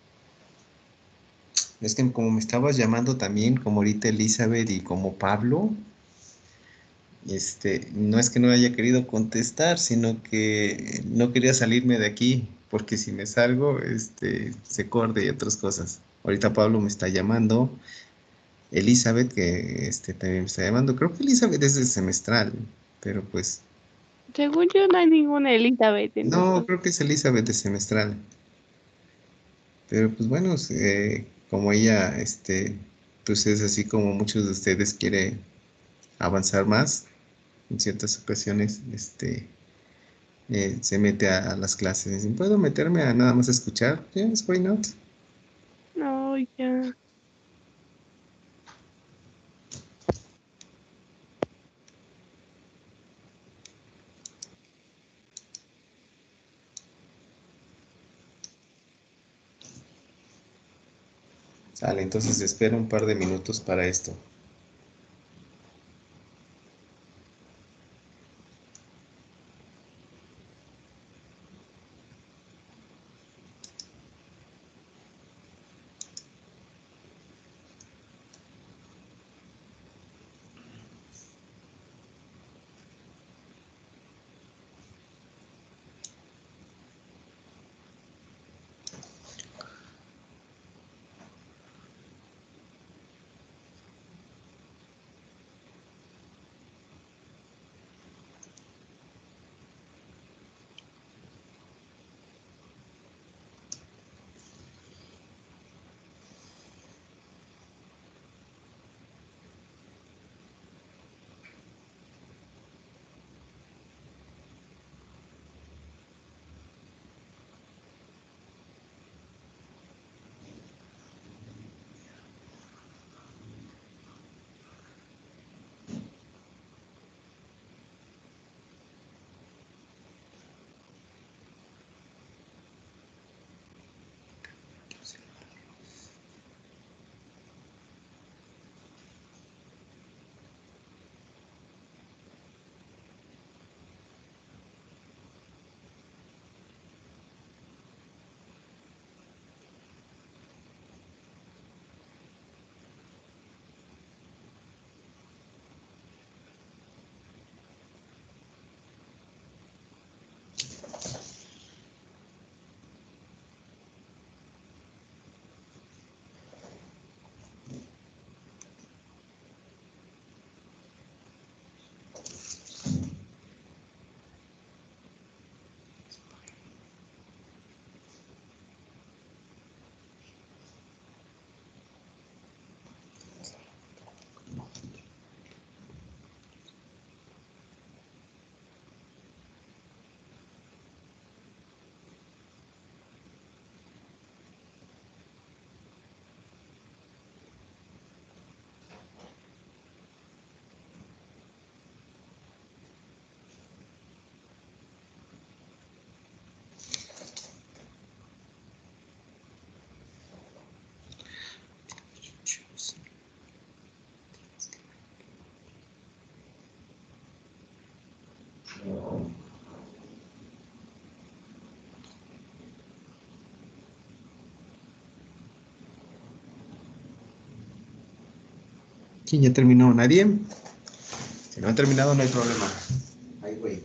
es que como me estabas llamando también, como ahorita Elizabeth y como Pablo, Este, no es que no haya querido contestar, sino que no quería salirme de aquí, porque si me salgo, este, se corte y otras cosas. Ahorita Pablo me está llamando, Elizabeth, que este, también me está llamando. Creo que Elizabeth es de semestral, pero pues, Según yo no hay ninguna Elizabeth en no, esto. creo que es Elizabeth de semestral. Pero pues bueno, eh, como ella, este, pues es así como muchos de ustedes quiere avanzar más, en ciertas ocasiones, este eh, se mete a, a las clases. Dicen, ¿puedo meterme a nada más escuchar? Yes, why not? No, ya. Sale, entonces espero un par de minutos para esto. ¿Quién ya terminó? ¿Nadie? Si no han terminado, no hay problema. I wait.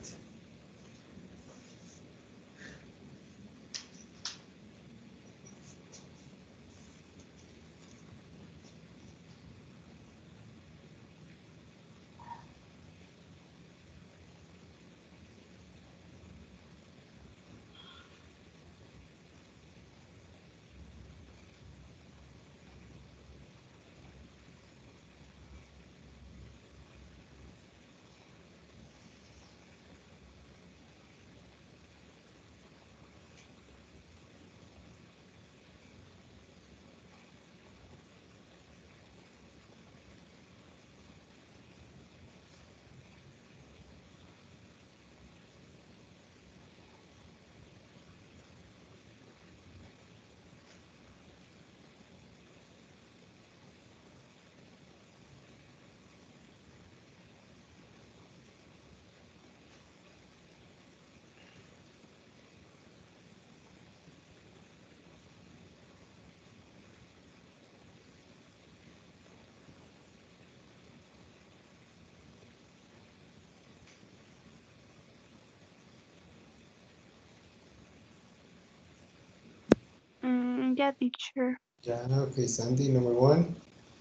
Mm, yeah, teacher. Ya, ok, Sandy, number one.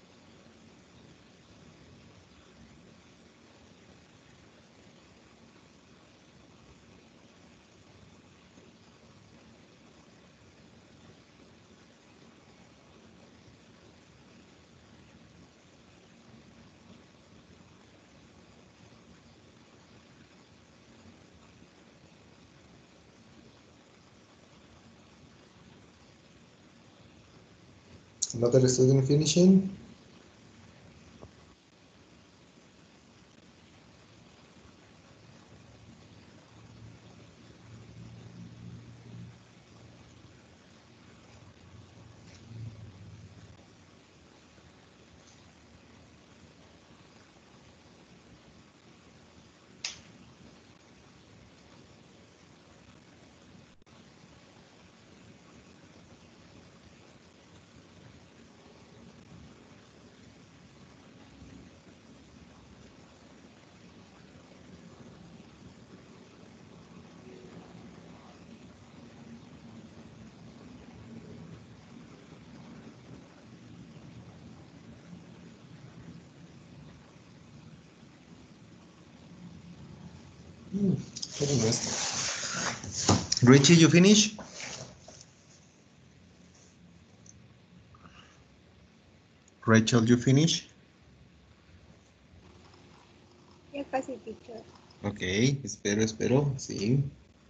Another student finishing. Mm, ¿cómo no está? Richie, you finish? Rachel, you finish? Ya casi, teacher. Ok, espero, espero, sí.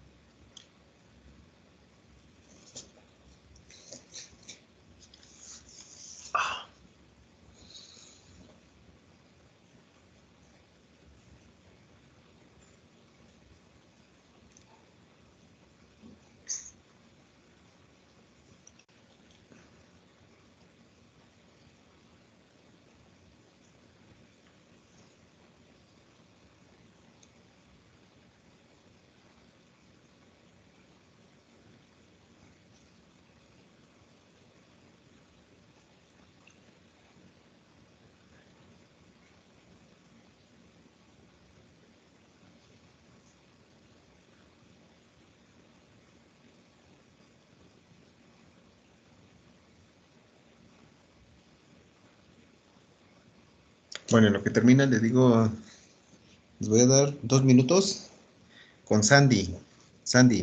Bueno, en lo que termina, le digo, les voy a dar dos minutos con Sandy. Sandy.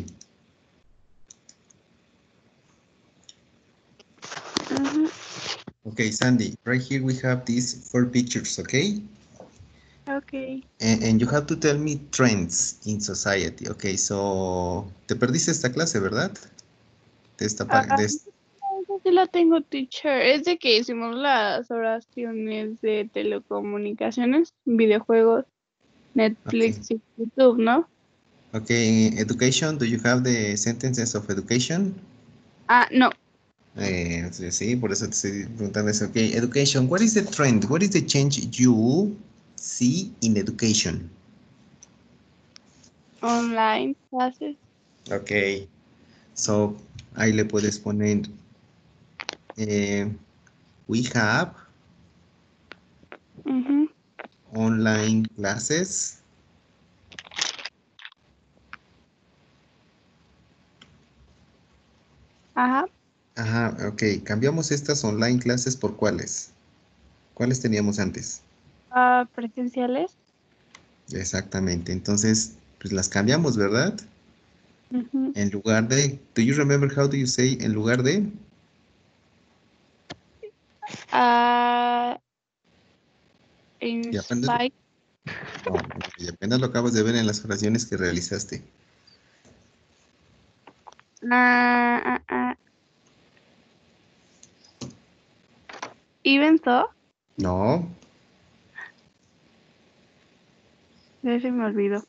Mhm. Okay, Sandy, right here we have these four pictures, okay? Okay. And, and you have to tell me trends in society. Okay, so te perdiste esta clase, ¿verdad? De esta, pa- Ah, de esa sí la tengo, teacher. Es de que hicimos las oraciones de telecomunicaciones, videojuegos, okay. Netflix y YouTube, ¿no? Okay, education, do you have the sentences of education? Ah, no. Eh, sí, sí, por eso te estoy preguntando eso. Okay, education, what is the trend? What is the change you see in education? Online classes. Ok. So, ahí le puedes poner eh, we have Ujú. online classes. Ajá. Ajá, ok. Cambiamos estas online clases por cuáles. ¿Cuáles teníamos antes? Ah, presenciales. Exactamente. Entonces, pues las cambiamos, ¿verdad? Ujú. En lugar de, do you remember how do you say en lugar de? Ah, Y apenas, Inspire. no, y apenas lo acabas de ver en las oraciones que realizaste. Ah, ah, ah. Even though. No, Ya se me olvidó.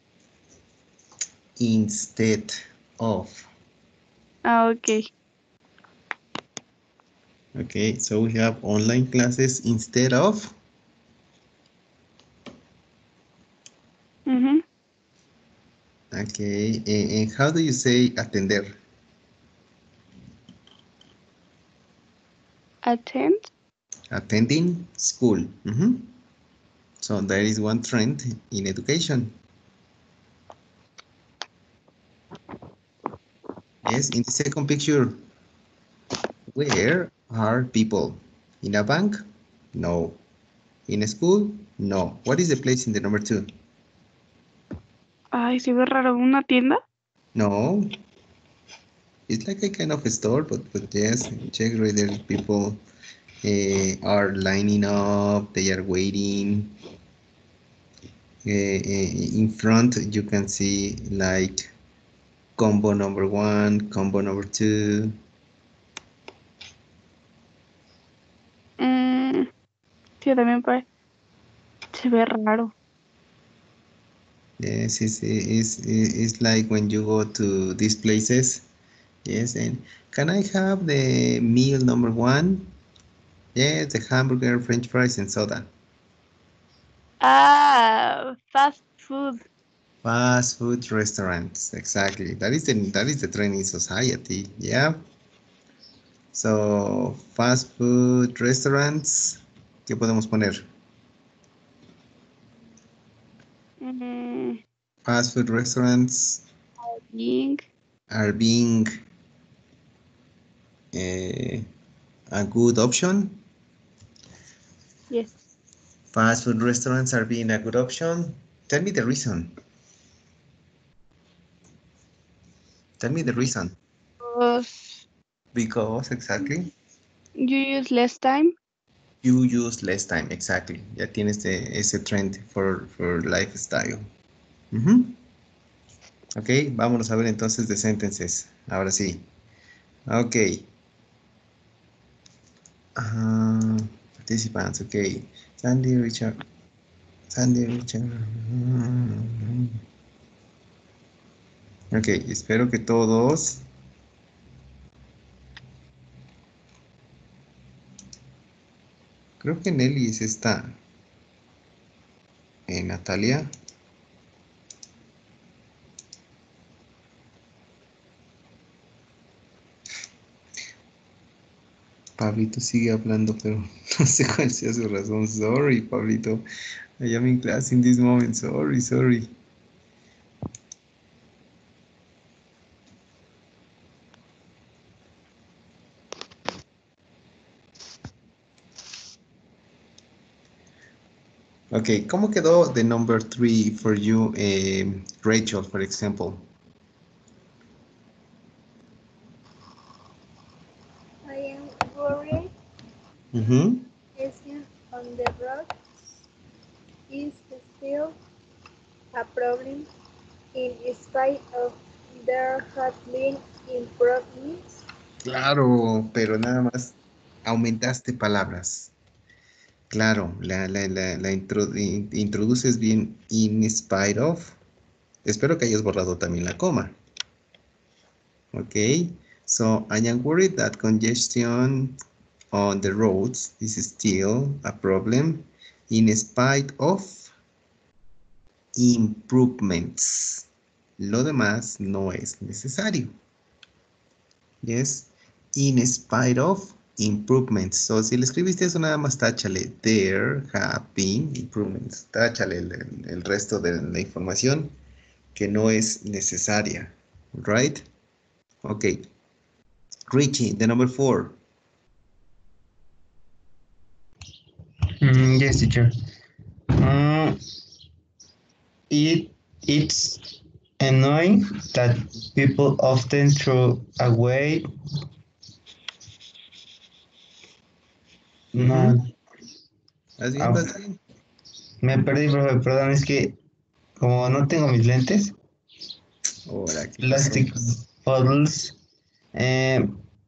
instead of. Ah, ok. Okay, so we have online classes instead of. Ujú. Okay, eh, and how do you say atender? Attend. Attending school. Mhm. So there is one trend in education. Yes, in the second picture, where are people? In a bank? No. In a school? No. What is the place in the number two? Ay, se ve raro. ¿Una tienda? No. It's like a kind of a store, but, but yes, check right there. People uh, are lining up, they are waiting. Uh, uh, in front, you can see like combo number one, combo number two. Mm, sí, también parece. Se ve raro. Yes, it's, it's, it's like when you go to these places. Yes, and can I have the meal number one? Yes, the hamburger, French fries, and soda. Ah, fast food. Fast food restaurants, exactly. That is the that is the trend in society. Yeah. So fast food restaurants. ¿Qué podemos poner? Mm, Fast food restaurants Ying. are being uh, a good option. Yes. Fast food restaurants are being a good option. Tell me the reason. Tell me the reason. Because Because exactly. you use less time. You use less time, exactly. Ya tienes de- ese trend for, for lifestyle. Ujú. Ok, vámonos a ver entonces de sentences. Ahora sí. Ok. Ah, participants, ok. Sandy, Richard. Sandy, Richard. Ok, espero que todos. Creo que Nelly es esta. Eh, Natalia. Pablito sigue hablando, pero no sé cuál sea su razón. Sorry, Pablito. I am in class in this moment. Sorry, sorry. Ok, ¿cómo quedó the number three for you, eh, Rachel, for example? I am worried. Mm-hmm. Accident on the road is still a problem in spite of there have been improvements. Claro, pero nada más aumentaste palabras. Claro, la, la, la, la intro- in- introduces bien in spite of. Espero que hayas borrado también la coma. Ok, so I am worried that congestion on the roads is still a problem in spite of improvements. Lo demás no es necesario. Yes. In spite of improvements. So, si le escribiste eso, nada más táchale. There have been improvements. Táchale el, el- el resto de la información que no es necesaria. Right? Okay. Richie, the number four. Mm, yes, teacher. Mm, it it's annoying that people often throw away. No, ¿Vas bien? ah, ¿Vas bien? me perdí, profe, perdón, es que como no tengo mis lentes, Ahora, ¿qué pasó? plastic bottles, eh,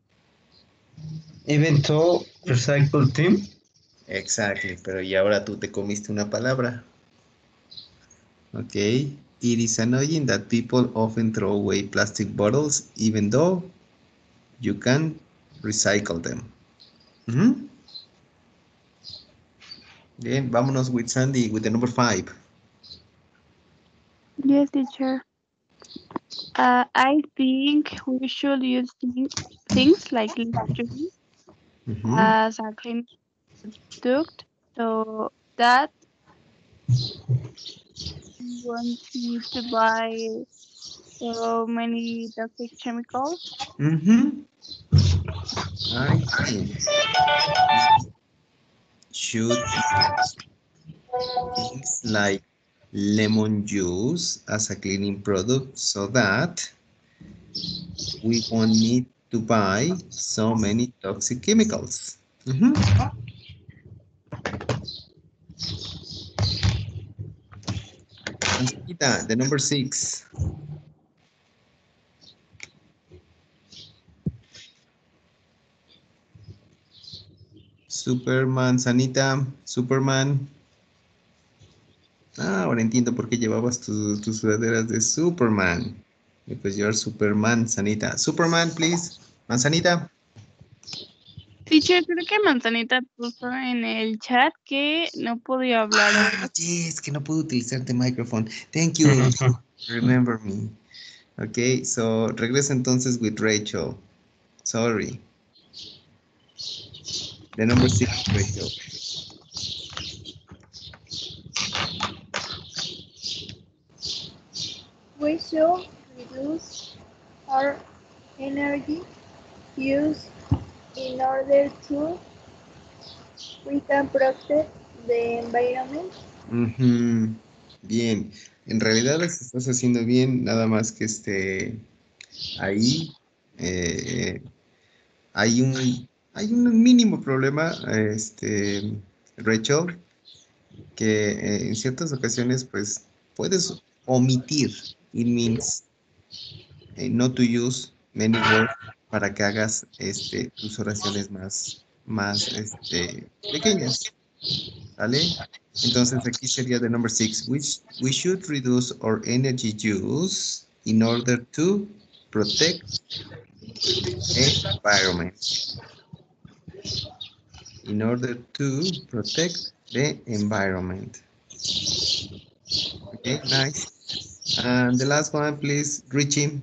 even though recycle team. Exactly, pero y ahora tú te comiste una palabra. Okay. It is annoying that people often throw away plastic bottles even though you can recycle them. Ujú. Bien, vámonos with Sandy with the number five. Yes, teacher. Uh, I think we should use things, things like liturgy Ujú. as a clean product so that we won't need to buy so many toxic chemicals. Ujú. I think should use things like lemon juice as a cleaning product so that we won't need to buy so many toxic chemicals. Ujú. Angelita, the number six. Superman, Sanita, Superman. Ah, ahora entiendo por qué llevabas tus, tus sudaderas de Superman. Because you're Superman, Sanita. Superman, please. Manzanita. Teacher, creo que Manzanita puso en el chat que no podía hablar hoy. Ah, yes, que no puedo utilizar the microphone. Thank you. Remember me. Okay, so regreso entonces with Rachel. Sorry. The number six, Rachel. We should reduce our energy use in order to we can protect the environment. Ujú. Bien. En realidad las estás haciendo bien, nada más que este ahí eh, hay un hay un mínimo problema, este Rachel, que eh, en ciertas ocasiones pues puedes omitir. It means eh, not to use many words para que hagas este tus oraciones más más este pequeñas. ¿Vale? Entonces aquí sería the number six, which we should reduce our energy use in order to protect the environment. In order to protect the environment. Okay, nice. And the last one, please, Richie.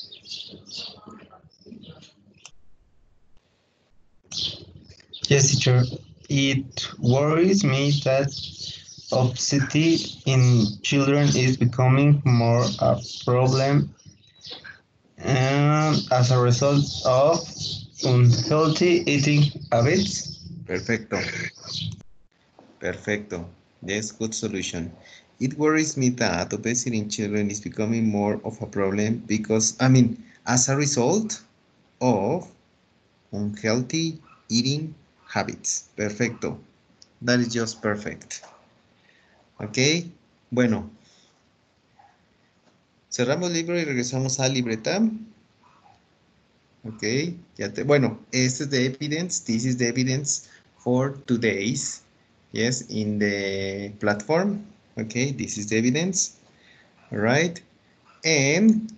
Yes, teacher. It worries me that obesity in children is becoming more a problem um, as a result of unhealthy eating habits. Perfecto. Perfecto. Yes, good solution. It worries me that obesity in children is becoming more of a problem because, I mean, as a result of unhealthy eating habits. Perfecto. That is just perfect. Ok. Bueno. Cerramos libro y regresamos a libreta. Ok. Ya te, bueno, este es the evidence. This is the evidence for today's. Yes, in the platform. Ok. This is the evidence. All right. And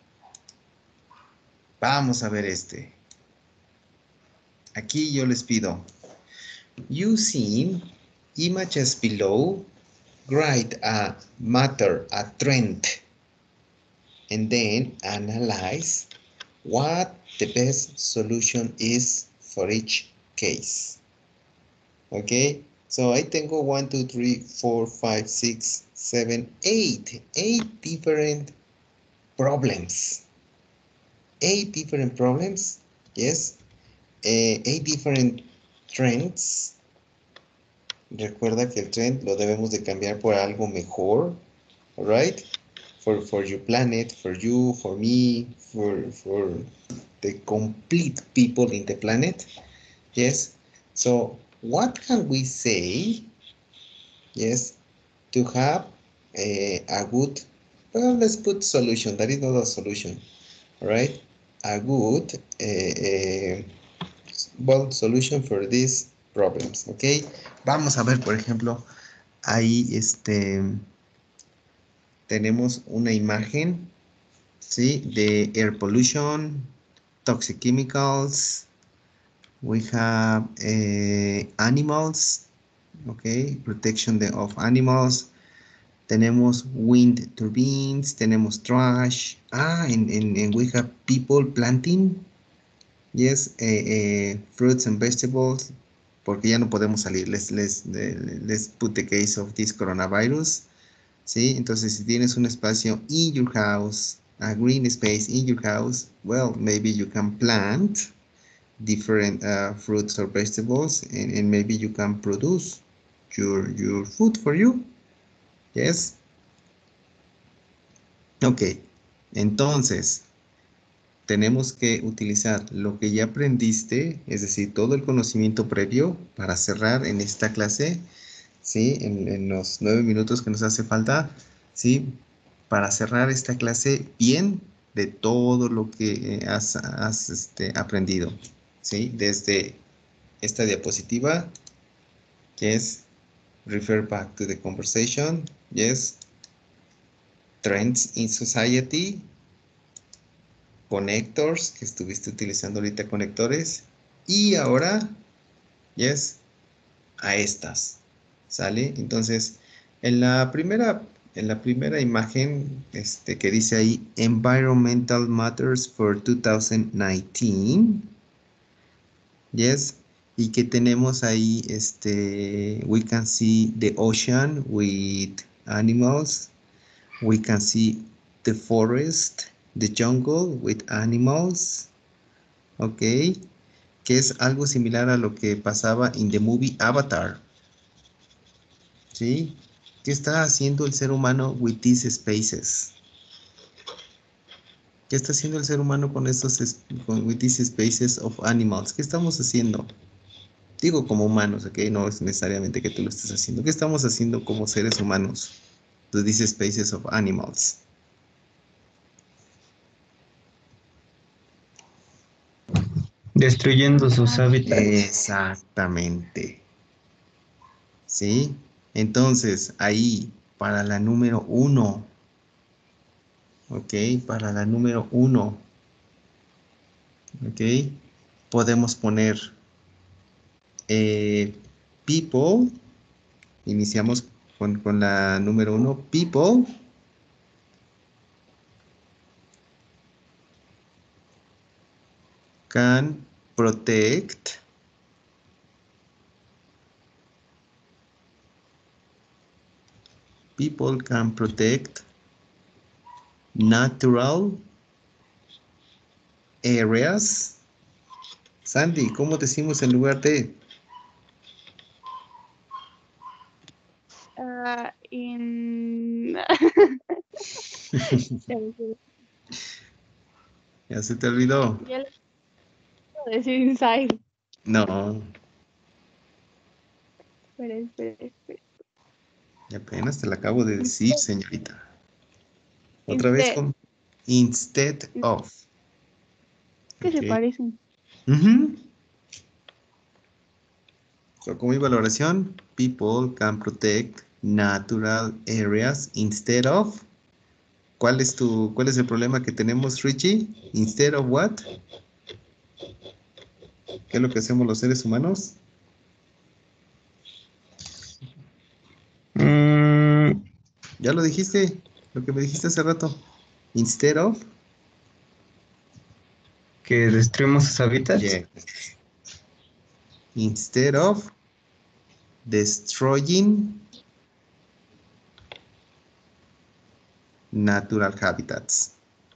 vamos a ver este. Aquí yo les pido. Using images below, write a matter, a trend. and then analyze what the best solution is for each case. Okay, so ahí tengo one, two, three, four, five, six, seven, eight, eight different problems. Eight different problems, yes. Uh, eight different trends. Recuerda que el trend lo debemos de cambiar por algo mejor, alright? For, for your planet, for you, for me, for, for the complete people in the planet, yes? So, what can we say, yes, to have a, a good, well, let's put solution, that is not a solution, alright? A good, uh, uh, well, solution for these problems, ¿ok? Vamos a ver, por ejemplo, ahí este, tenemos una imagen, ¿sí? De air pollution, toxic chemicals, we have uh, animals, ¿ok? Protection de, of animals, tenemos wind turbines, tenemos trash, ah, and, and, and we have people planting, yes, uh, uh, fruits and vegetables, porque ya no podemos salir. Let's, let's, let's put the case of this coronavirus, ¿sí? Entonces, si tienes un espacio in your house, a green space in your house, well, maybe you can plant different uh, fruits or vegetables, and, and maybe you can produce your, your food for you, yes? Ok, entonces, tenemos que utilizar lo que ya aprendiste, es decir, todo el conocimiento previo para cerrar en esta clase, ¿sí? En, en los nueve minutos que nos hace falta, ¿sí? Para cerrar esta clase bien de todo lo que eh, has, has este, aprendido, ¿sí? Desde esta diapositiva, que es refer back to the conversation, yes, trends in society, connectors, que estuviste utilizando ahorita conectores, y ahora, yes, a estas, ¿sale? Entonces, en la primera, en la primera imagen, este, que dice ahí, Environmental Matters for two thousand nineteen, yes, y que tenemos ahí, este, we can see the ocean with animals, we can see the forest, the jungle with animals, ok, que es algo similar a lo que pasaba en the movie Avatar, ¿sí? ¿Qué está haciendo el ser humano with these spaces? ¿Qué está haciendo el ser humano con estos, con, with these spaces of animals? ¿Qué estamos haciendo? Digo como humanos, ok, no es necesariamente que tú lo estés haciendo. ¿Qué estamos haciendo como seres humanos with these spaces of animals? Destruyendo sus hábitats. Exactamente. ¿Sí? Entonces, ahí, para la número uno, ok, para la número uno, ok, podemos poner eh, people, iniciamos con, con la número uno, people can protect people can protect natural areas. Sandy, ¿cómo decimos en lugar de? Uh, in... Ya se te olvidó. Ya le puedo decir inside. No, Espera, espera, espera. y apenas te la acabo de decir, señorita. Otra vez Instead. con instead of. ¿Qué se Ok. parecen? Ujú. So, como iba la oración, people can protect natural areas instead of. ¿Cuál es tu, cuál es el problema que tenemos, Richie? Instead of what? ¿Qué es lo que hacemos los seres humanos? Mm, Ya lo dijiste, lo que me dijiste hace rato. Instead of, Que destruimos sus hábitats. yeah. Instead of destroying natural habitats.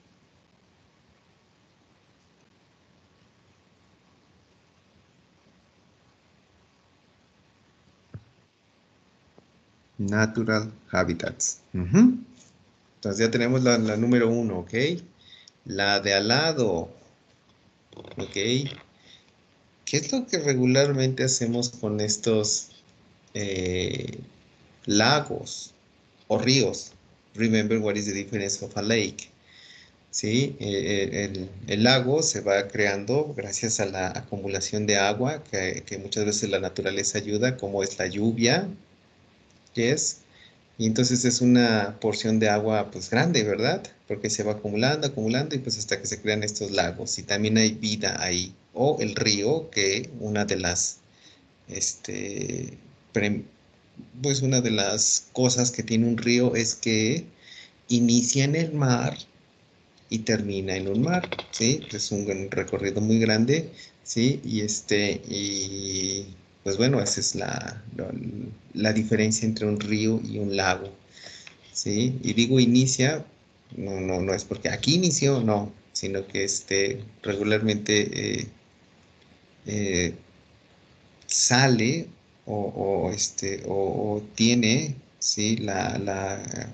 Natural habitats. Ujú. Entonces ya tenemos la, la número uno, ¿ok? La de al lado, ¿ok? ¿Qué es lo que regularmente hacemos con estos eh, lagos o ríos? Remember what is the difference of a lake. ¿Sí? Eh, el, el lago se va creando gracias a la acumulación de agua que, que muchas veces la naturaleza ayuda, como es la lluvia, yes. Y entonces es una porción de agua pues grande, ¿verdad? Porque se va acumulando, acumulando y pues hasta que se crean estos lagos y también hay vida ahí. O el río, que una de las, este, prem- pues una de las cosas que tiene un río es que inicia en el mar y termina en un mar, ¿sí? Es un gran recorrido muy grande, ¿sí? Y este, y pues bueno, esa es la, la, la diferencia entre un río y un lago, ¿sí? Y digo inicia, no, no, no es porque aquí inició, no, sino que este, regularmente eh, eh, sale o, o, este, o, o tiene, ¿sí? La, la,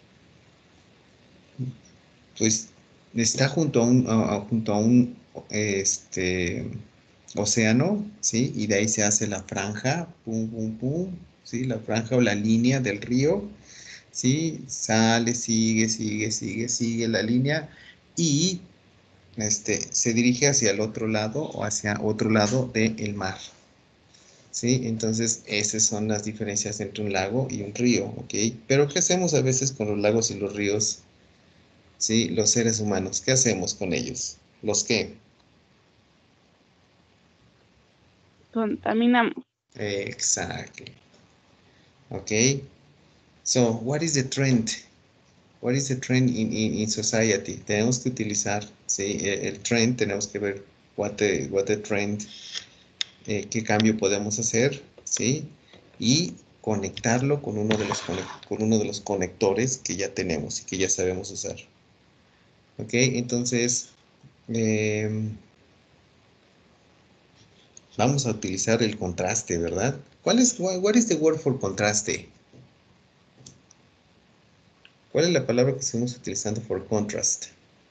pues está junto a un, a- a- junto a un este, océano, ¿sí? Y de ahí se hace la franja, pum, pum, pum, ¿sí? La franja o la línea del río, ¿sí? Sale, sigue, sigue, sigue, sigue la línea y este, se dirige hacia el otro lado o hacia otro lado del mar, ¿sí? Entonces, esas son las diferencias entre un lago y un río, ¿ok? Pero, ¿qué hacemos a veces con los lagos y los ríos? ¿Sí? Los seres humanos, ¿qué hacemos con ellos? ¿Los qué? Contaminamos. Exactly. Okay. So, what is the trend? What is the trend in, in, in society? Tenemos que utilizar, ¿sí? El, el trend, tenemos que ver what the, what the trend, eh, qué cambio podemos hacer, ¿sí? Y conectarlo con uno de los, conec- con uno de los conectores que ya tenemos y que ya sabemos usar. ¿Ok? Entonces, em, vamos a utilizar el contraste, ¿verdad? ¿Cuál es, wha- what is the word for contraste? ¿Cuál es la palabra que estamos utilizando for contrast?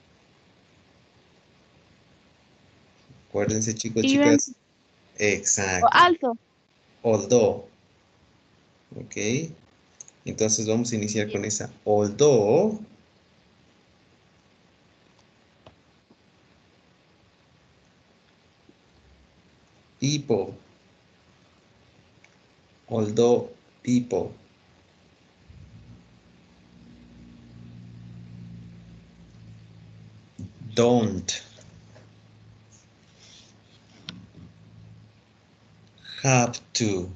Acuérdense, chicos, Even chicas. o Exacto. alto. Although. Ok. Entonces vamos a iniciar con esa. Although. People. Although people. Don't. Have to.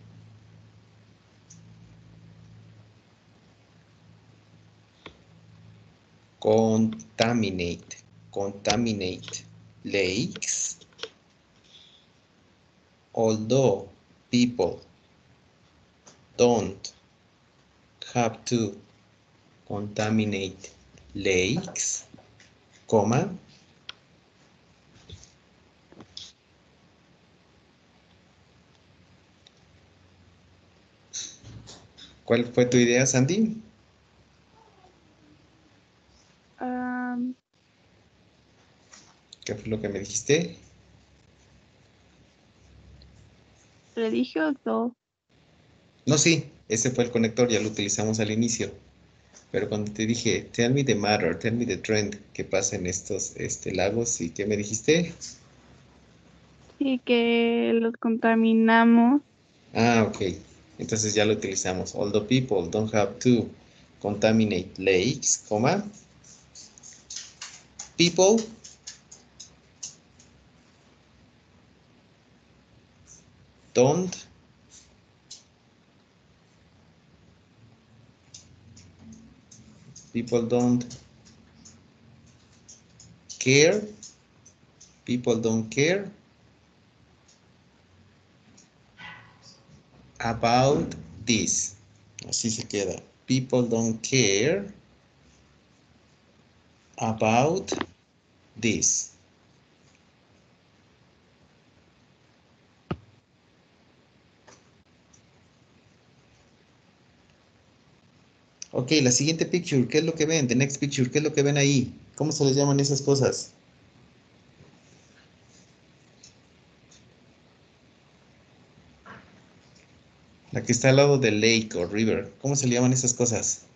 Contaminate. Contaminate. Lakes. Although people don't have to contaminate lakes, coma. ¿Cuál fue tu idea, Sandy? am, ¿Qué fue lo que me dijiste? le dije dos. No, sí, ese fue el conector, ya lo utilizamos al inicio. Pero cuando te dije, tell me the matter, tell me the trend, ¿qué pasa en estos este, lagos? ¿Y qué me dijiste? Sí, que los contaminamos. Ah, ok. Entonces ya lo utilizamos. Although people don't have to contaminate lakes, coma. People don't people don't care. People don't care about this. Así se queda. People don't care about this. Ok, la siguiente picture, ¿qué es lo que ven? The next picture, ¿qué es lo que ven ahí? ¿Cómo se les llaman esas cosas? La que está al lado del lake o river. ¿Cómo se le llaman esas cosas?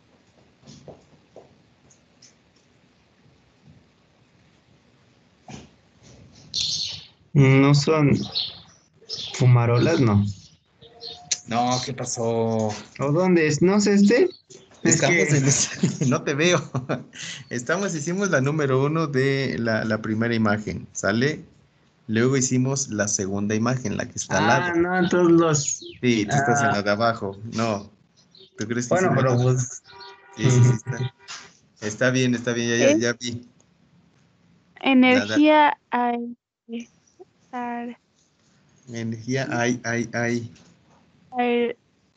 No son fumarolas, no. No, ¿qué pasó? ¿O dónde es? ¿No es este? Es Estamos que... en esta- no te veo. Estamos, hicimos la número uno de la, la primera imagen, ¿sale? Luego hicimos la segunda imagen, la que está al Ah, lado. no, entonces los... Sí, tú estás en Ah, la de abajo. No, ¿tú crees que bueno, hicimos pero la- pues... Sí, sí, sí, está. Está bien, está bien, ya, ya, Es ya vi. Nada. energía al estar. Energía, ay, ay, ay. al-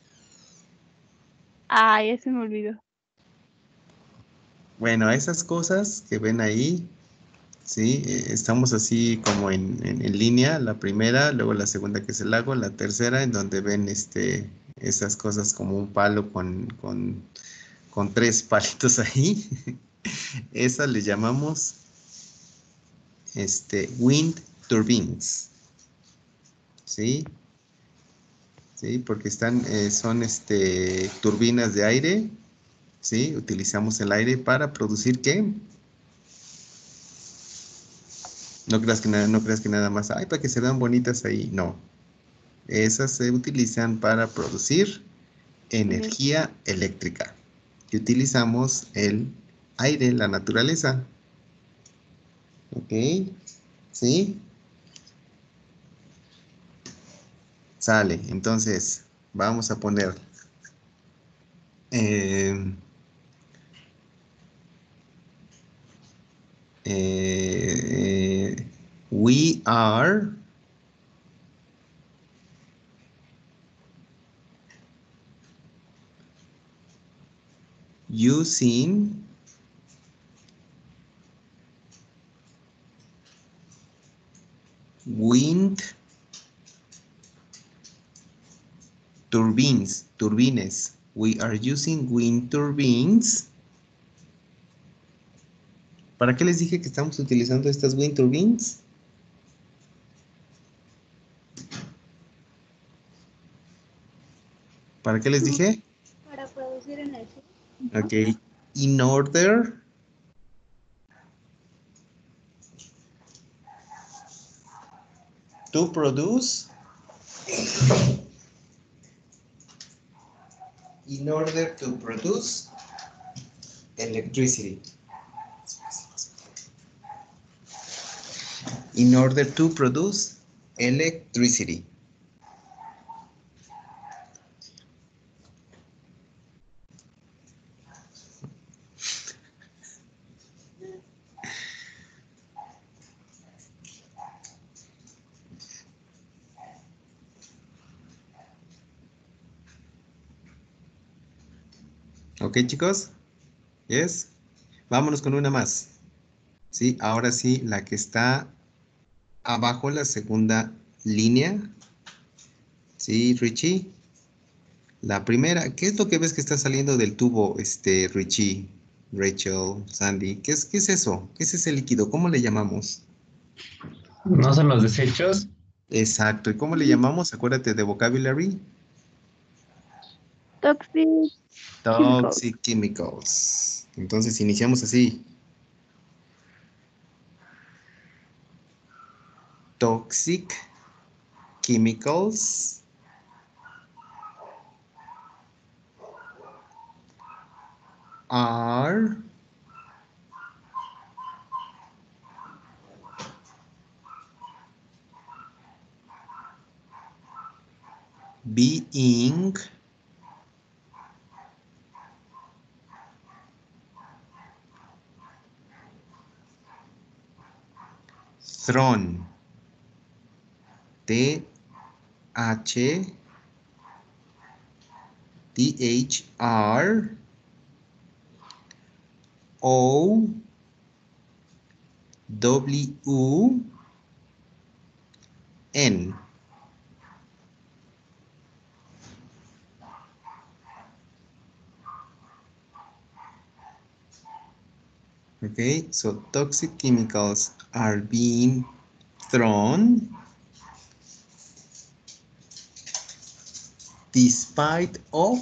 Ah, ya se me olvidó. Bueno, esas cosas que ven ahí, sí, eh, estamos así como en, en- en línea, la primera, luego la segunda que es el lago, la tercera en donde ven este, esas cosas como un palo con, con, con tres palitos ahí. Esas le llamamos este, wind turbines, ¿sí? Sí, porque están, eh, son este, turbinas de aire, ¿sí? Utilizamos el aire para producir, ¿qué? No creas que nada, no creas que nada más, ay, para que se vean bonitas ahí. No. Esas se utilizan para producir Ener- energía eléctrica. Y utilizamos el aire, la naturaleza. ¿Ok? ¿Sí? Sale. Entonces, vamos a poner eh, eh, we are using wind turbines, turbines. We are using wind turbines. ¿Para qué les dije que estamos utilizando estas wind turbines? ¿Para qué les dije? Para producir energía. Ok. In order to produce in order to produce electricity. In order to produce electricity. Ok, chicos. Yes. Vámonos con una más. Sí, ahora sí, la que está abajo, la segunda línea. Sí, Richie. La primera, ¿qué es lo que ves que está saliendo del tubo, este, Richie, Rachel, Sandy? ¿Qué es, qué es eso? ¿Qué es ese líquido? ¿Cómo le llamamos? ¿No son los desechos? Exacto. ¿Y cómo le llamamos? Acuérdate de vocabulary. Toxic chemicals. Toxic chemicals. Entonces iniciamos así. Toxic chemicals are being Thron. T H T H R O W N. Okay, so toxic chemicals are being thrown despite of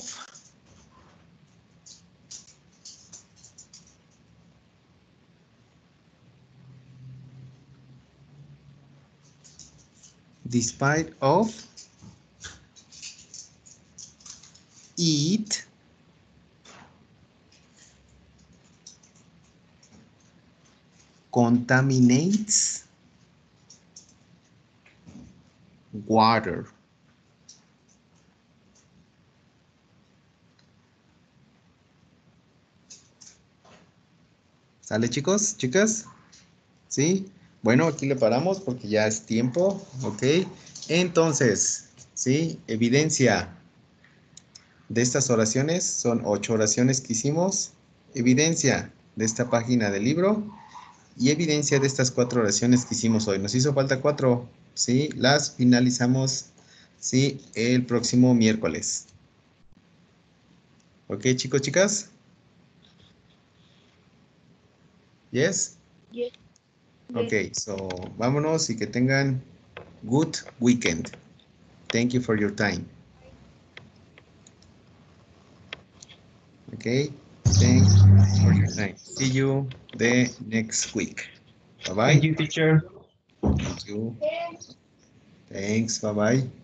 despite of it contaminates water. ¿Sale, chicos? ¿Chicas? ¿Sí? Bueno, aquí le paramos porque ya es tiempo, ¿ok? Entonces, ¿sí? Evidencia de estas oraciones, son ocho oraciones que hicimos. Evidencia de esta página del libro y evidencia de estas cuatro oraciones que hicimos hoy. Nos hizo falta cuatro, ¿sí? Las finalizamos, ¿sí? El próximo miércoles. ¿Ok, chicos, chicas? ¿Yes? Yes. Ok, so vámonos y que tengan good weekend. Thank you for your time. Okay, thanks for your time. See you the next week. Bye-bye. Thank you, teacher. Thank you. Thanks, bye-bye.